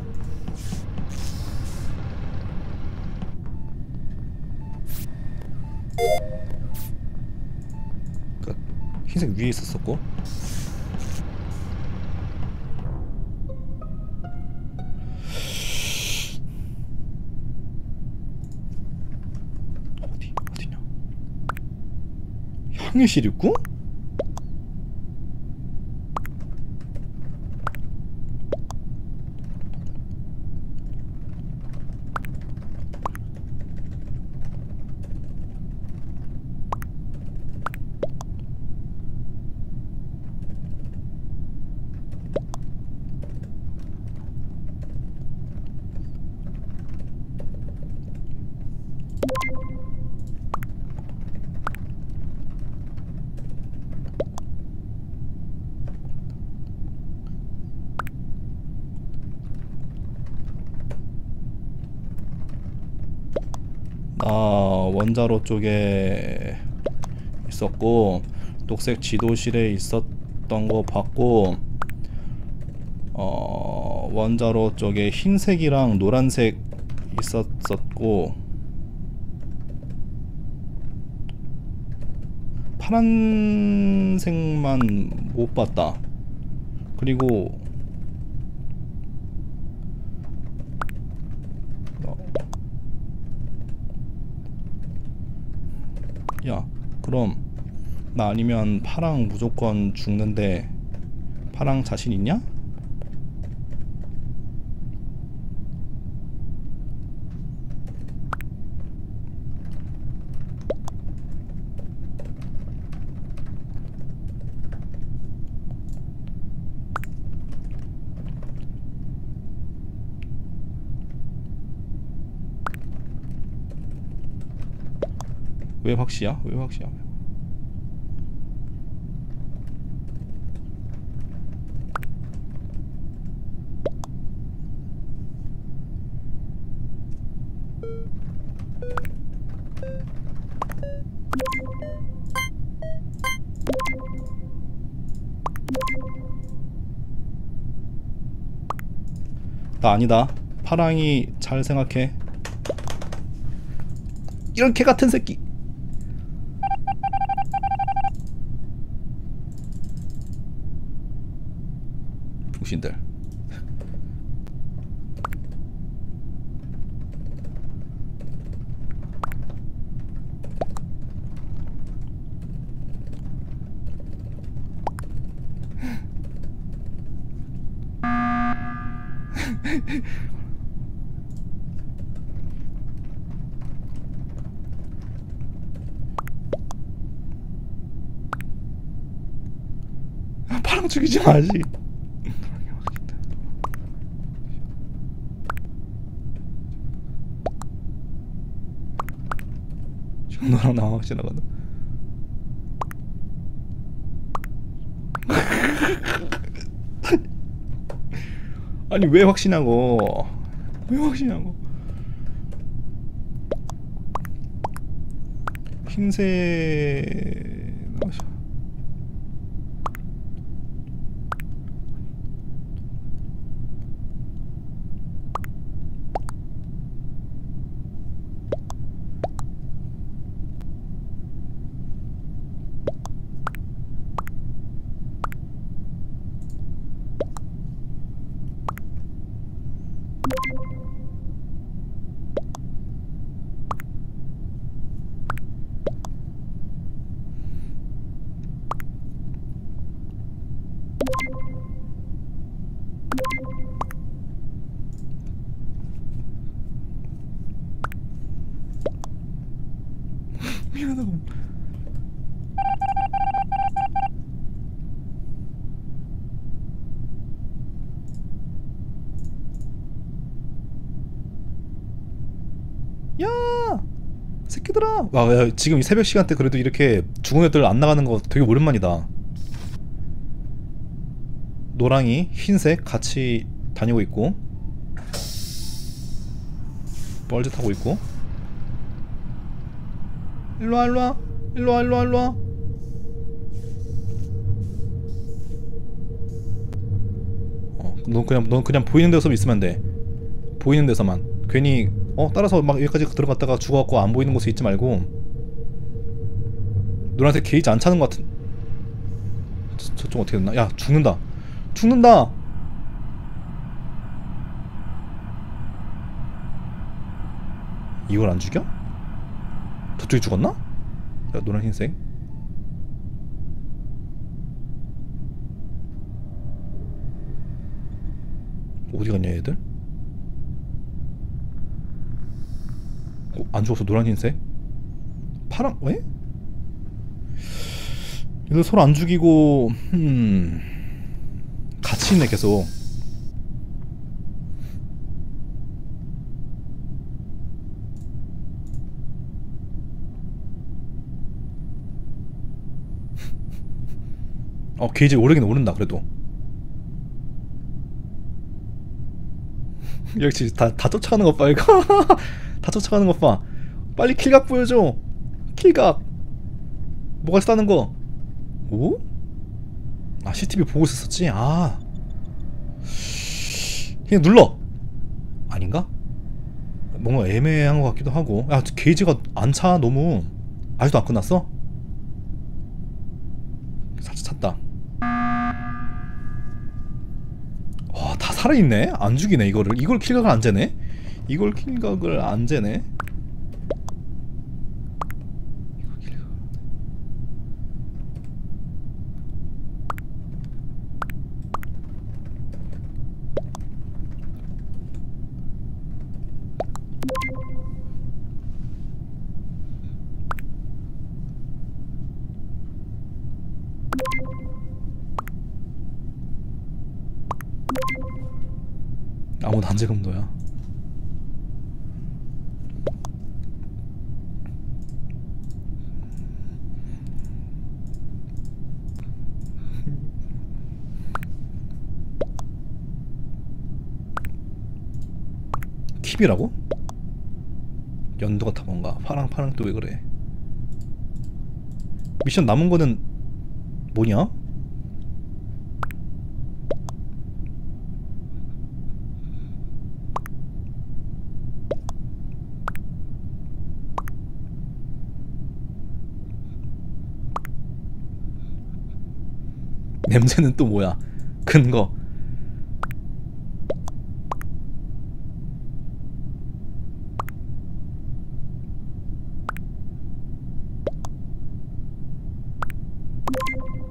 Speaker 1: 끝. 흰색 위에 있었었고. 어디 어디냐? 향유실 있고? 아, 원자로 쪽에 있었고 녹색 지도실에 있었던 거 봤고, 어, 원자로 쪽에 흰색이랑 노란색 있었었고 파란색만 못 봤다. 그리고 야, 그럼 나 아니면 파랑 무조건 죽는데 파랑 자신 있냐? 왜 확시야? 왜 확시야? 나 아니다. 파랑이 잘 생각해. 이런 개 같은 새끼. 병신들. 파랑 죽이지 마지. 지금 너랑 나와 지나가는. 아니 왜 확신하고? 왜 확신하고? 흰색. 미안하고. 야 새끼들아. 와, 야, 지금 이 새벽 시간대 그래도 이렇게 죽은 애들 안 나가는 거 되게 오랜만이다. 노랑이 흰색 같이 다니고 있고 뻘짓하고 있고. 일로와 일로와 일로와 일로와 일로와. 어, 넌 그냥 넌 그냥 보이는 데서 있으면 돼. 보이는 데서만. 괜히 어 따라서 막 여기까지 들어갔다가 죽어갖고 안 보이는 곳에 있지 말고. 너한테 게이지 안 차는 것 같은. 저, 저쪽 어떻게 됐나? 야 죽는다 죽는다. 이걸 안 죽여? 저쪽이 죽었나? 야 노란 흰색. 어디 갔냐 얘들? 어, 안 죽었어. 노란 흰색 파랑. 왜? 얘들 서로 안 죽이고 음 같이 있네 계속. 어 게이지 오르긴 오른다 그래도. 역시 다, 다 쫓아가는 것 봐 이거. 다 쫓아가는 것 봐. 빨리 킬각 보여줘. 킬각. 뭐가 있다는 거. 오? 아 씨씨티비 보고 있었었지? 아 그냥 눌러. 아닌가? 뭔가 애매한 것 같기도 하고. 야 게이지가 안 차 너무. 아직도 안 끝났어? 살짝 찼다. 와 다 살아있네? 안 죽이네 이거를. 이걸 킬각을 안 재네? 이걸 킬각을 안 재네? 아무도 안 재금 너야. 킵이라고? 연두 같아 뭔가. 파랑 파랑 또 왜 그래? 미션 남은 거는 뭐냐? 냄새는 또 뭐야? 근거.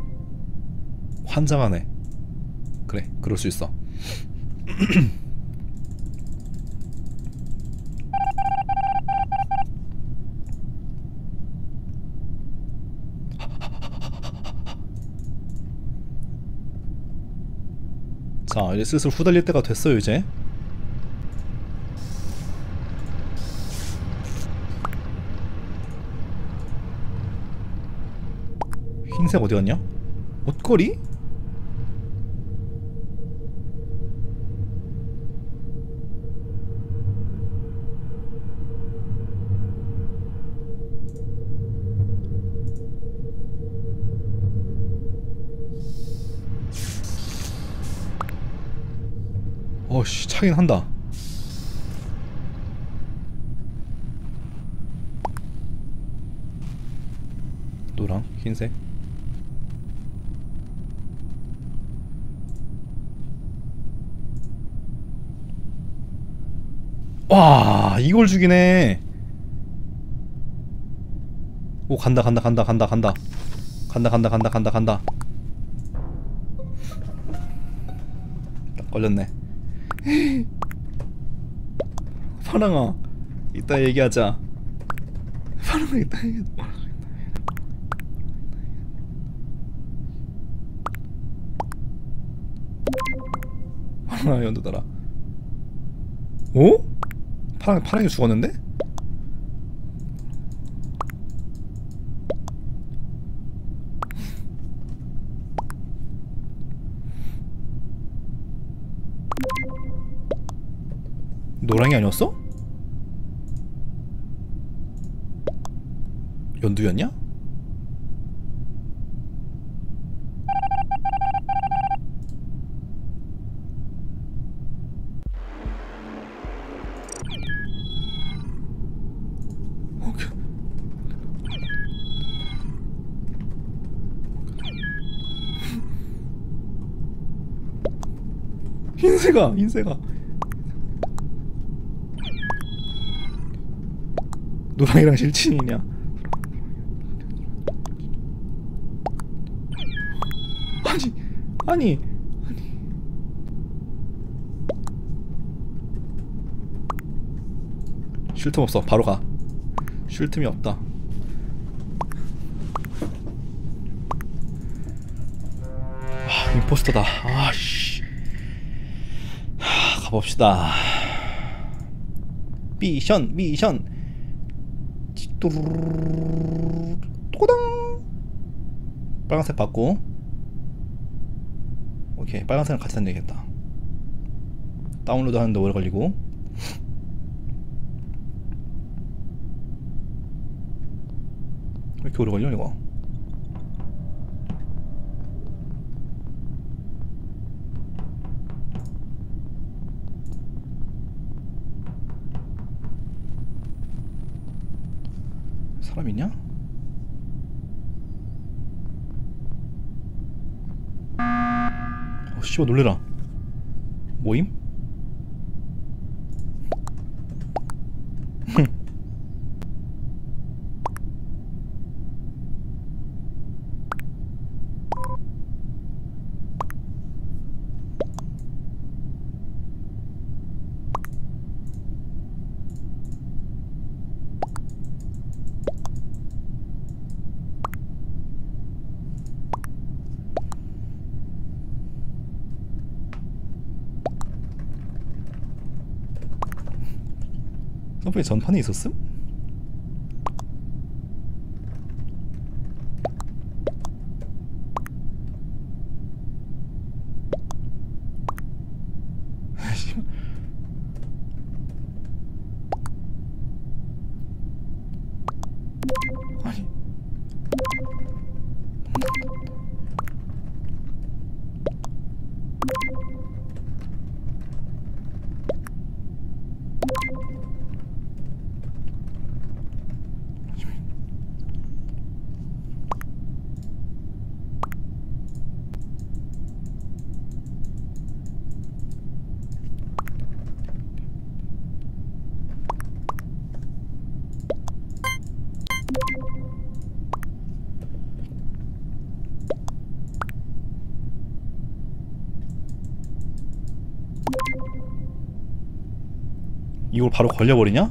Speaker 1: 환장하네. 그래 그럴 수 있어. 자, 이제 슬슬 후달릴 때가 됐어요. 이제 흰색 어디 갔냐? 옷걸이? 어씨, 차긴 한다. 노랑, 흰색. 와, 이걸 죽이네. 오, 간다 간다 간다 간다 간다 간다 간다 간다 간다 간다. 딱 걸렸네. 파랑아, 이따 얘기하자. 파랑아, 이따 얘기하자. 파랑아, 연두 달아. 오? 파랑, 파랑이 죽었는데? 노랑이 아니었어? 연두였냐? 오케이. 흰색아, 흰색아. 노랑이랑 실친이냐? 아니, 아니, 아니. 쉴 틈 없어. 바로 가. 쉴 틈이 없다. 아, 임포스터다. 아씨. 가봅시다. 미션, 미션. 또고당. 빨간색 받고. 오케이, 빨간색은 같이 다니겠다. 다운로드 하는데 오래 걸리고. 왜 이렇게 오래 걸려 이거? 사람 있냐? 어 씨발, 놀래라. 모임? 서브웨이 전판에 있었음? 아니, 이걸 바로 걸려버리냐?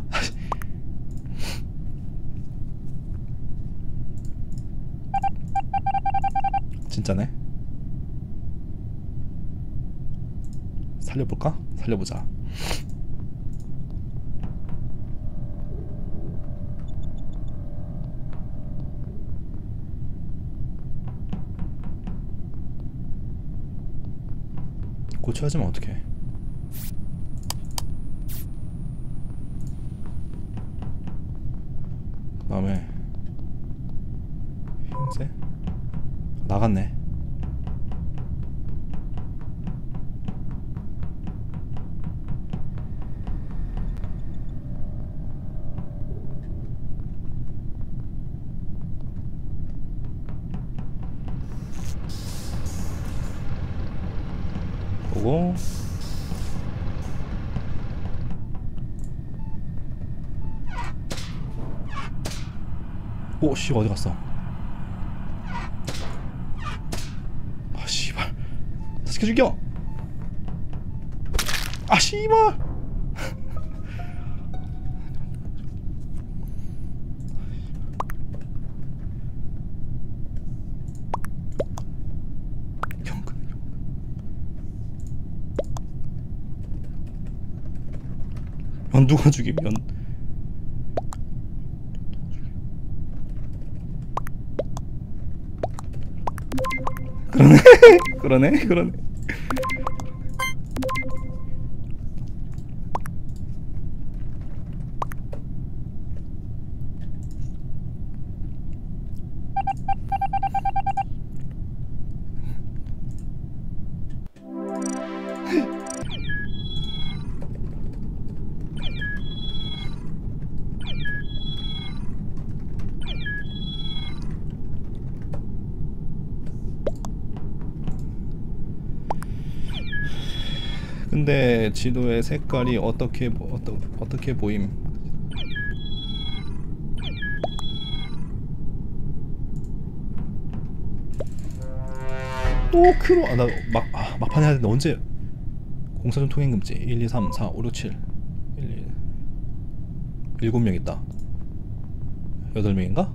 Speaker 1: 진짜네. 살려볼까? 살려보자. 고쳐야지만 어떡해. 그 다음에 흰색 나갔네. 보고 오 씨 어디 갔어? 아 씨발 사스케 죽여! 아 씨발! 연두가 죽임 연 그러네 그러네 그러네. 근데 지도의 색깔이 어떻게 어떠, 어떻게 보임? 또 크로 아 나 막 아, 막판 해야 되는데 언제? 공사전 통행금지 일, 이, 삼, 사, 오, 육, 칠 일, 이 일곱 명 있다. 여덟 명인가?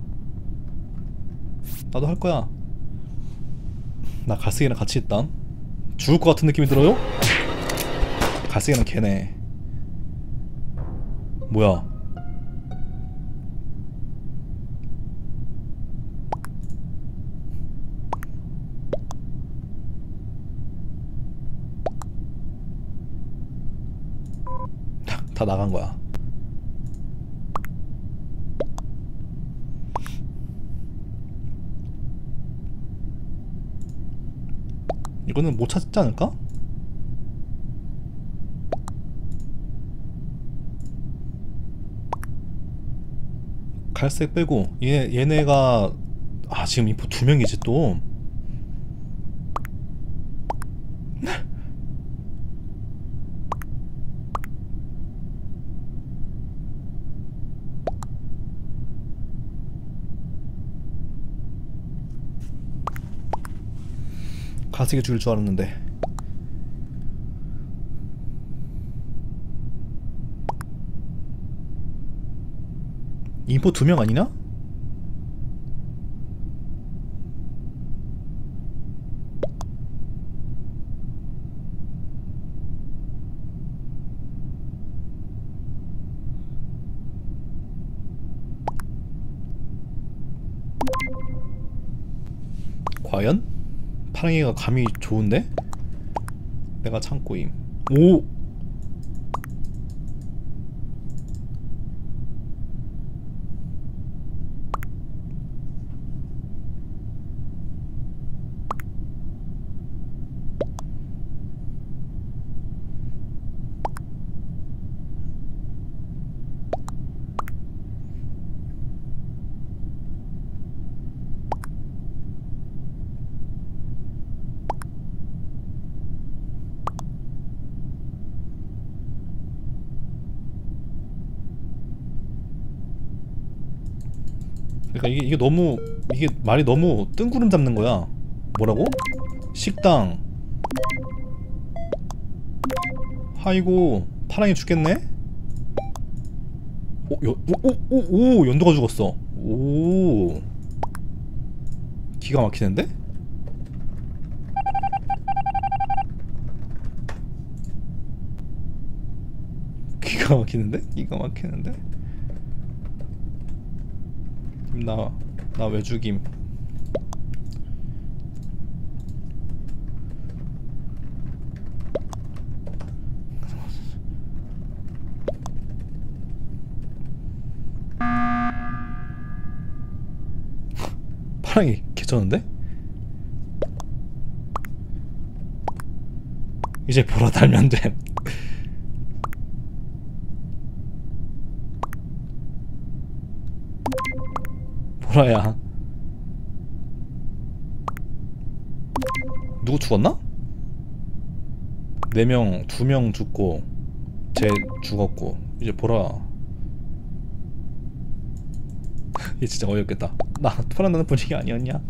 Speaker 1: 나도 할 거야. 나 갈색이랑 같이 있다. 죽을 것 같은 느낌이 들어요? 갈색이랑 걔네. 뭐야? 다 나간 거야. 이거는 못 찾지 않을까? 갈색 빼고 얘, 얘네가 아 지금 인포 두 명이지 또. 갈색이 죽일 줄 알았는데. 인포 두 명 아니냐? 과연? 파랑이가 감이 좋은데? 내가 창고임. 오! 그러니까 이게, 이게 너무 이게 말이 너무 뜬구름 잡는 거야. 뭐라고? 식당. 아이고 파랑이 죽겠네? 오, 여, 오, 오, 오, 오, 연두가 죽었어. 오, 기가 막히는데? 기가 막히는데? 기가 막히는데? 나, 나 왜 죽임? 파랑이 개쩌는데? 이제 보라 달면 돼. 보라야. 누구 죽었나? 네 명, 두 명 죽고 쟤 죽었고 이제 보라. 얘 진짜 어이없겠다. 나 토란다는 분위기 아니었냐?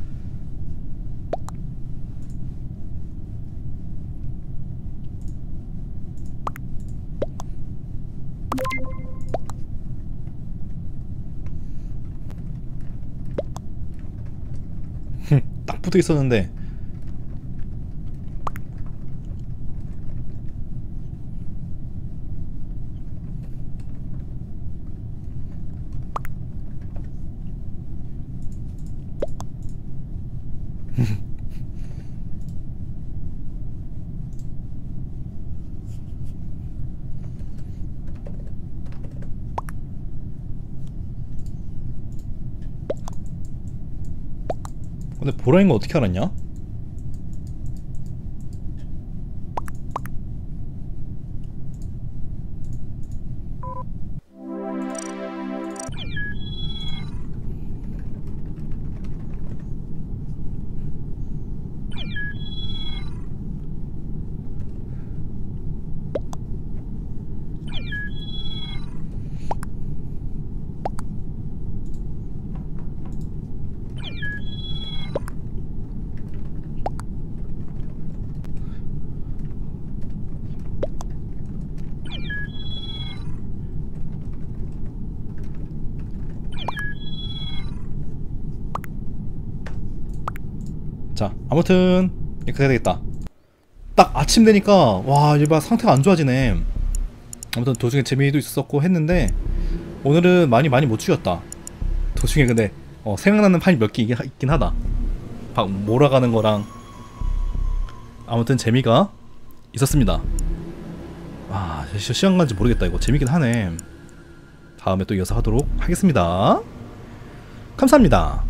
Speaker 1: 딱 붙어 있었는데. 근데 보라인 거 어떻게 알았냐? 자, 아무튼 이렇게 해야 되겠다. 딱 아침 되니까 와 일반 상태가 안 좋아지네. 아무튼 도중에 재미도 있었고 했는데 오늘은 많이 많이 못 죽였다. 도중에 근데 어, 생각나는 판이 몇 개 있긴 하다. 막 몰아가는 거랑. 아무튼 재미가 있었습니다. 와 시간 간지 모르겠다. 이거 재밌긴 하네. 다음에 또 이어서 하도록 하겠습니다. 감사합니다.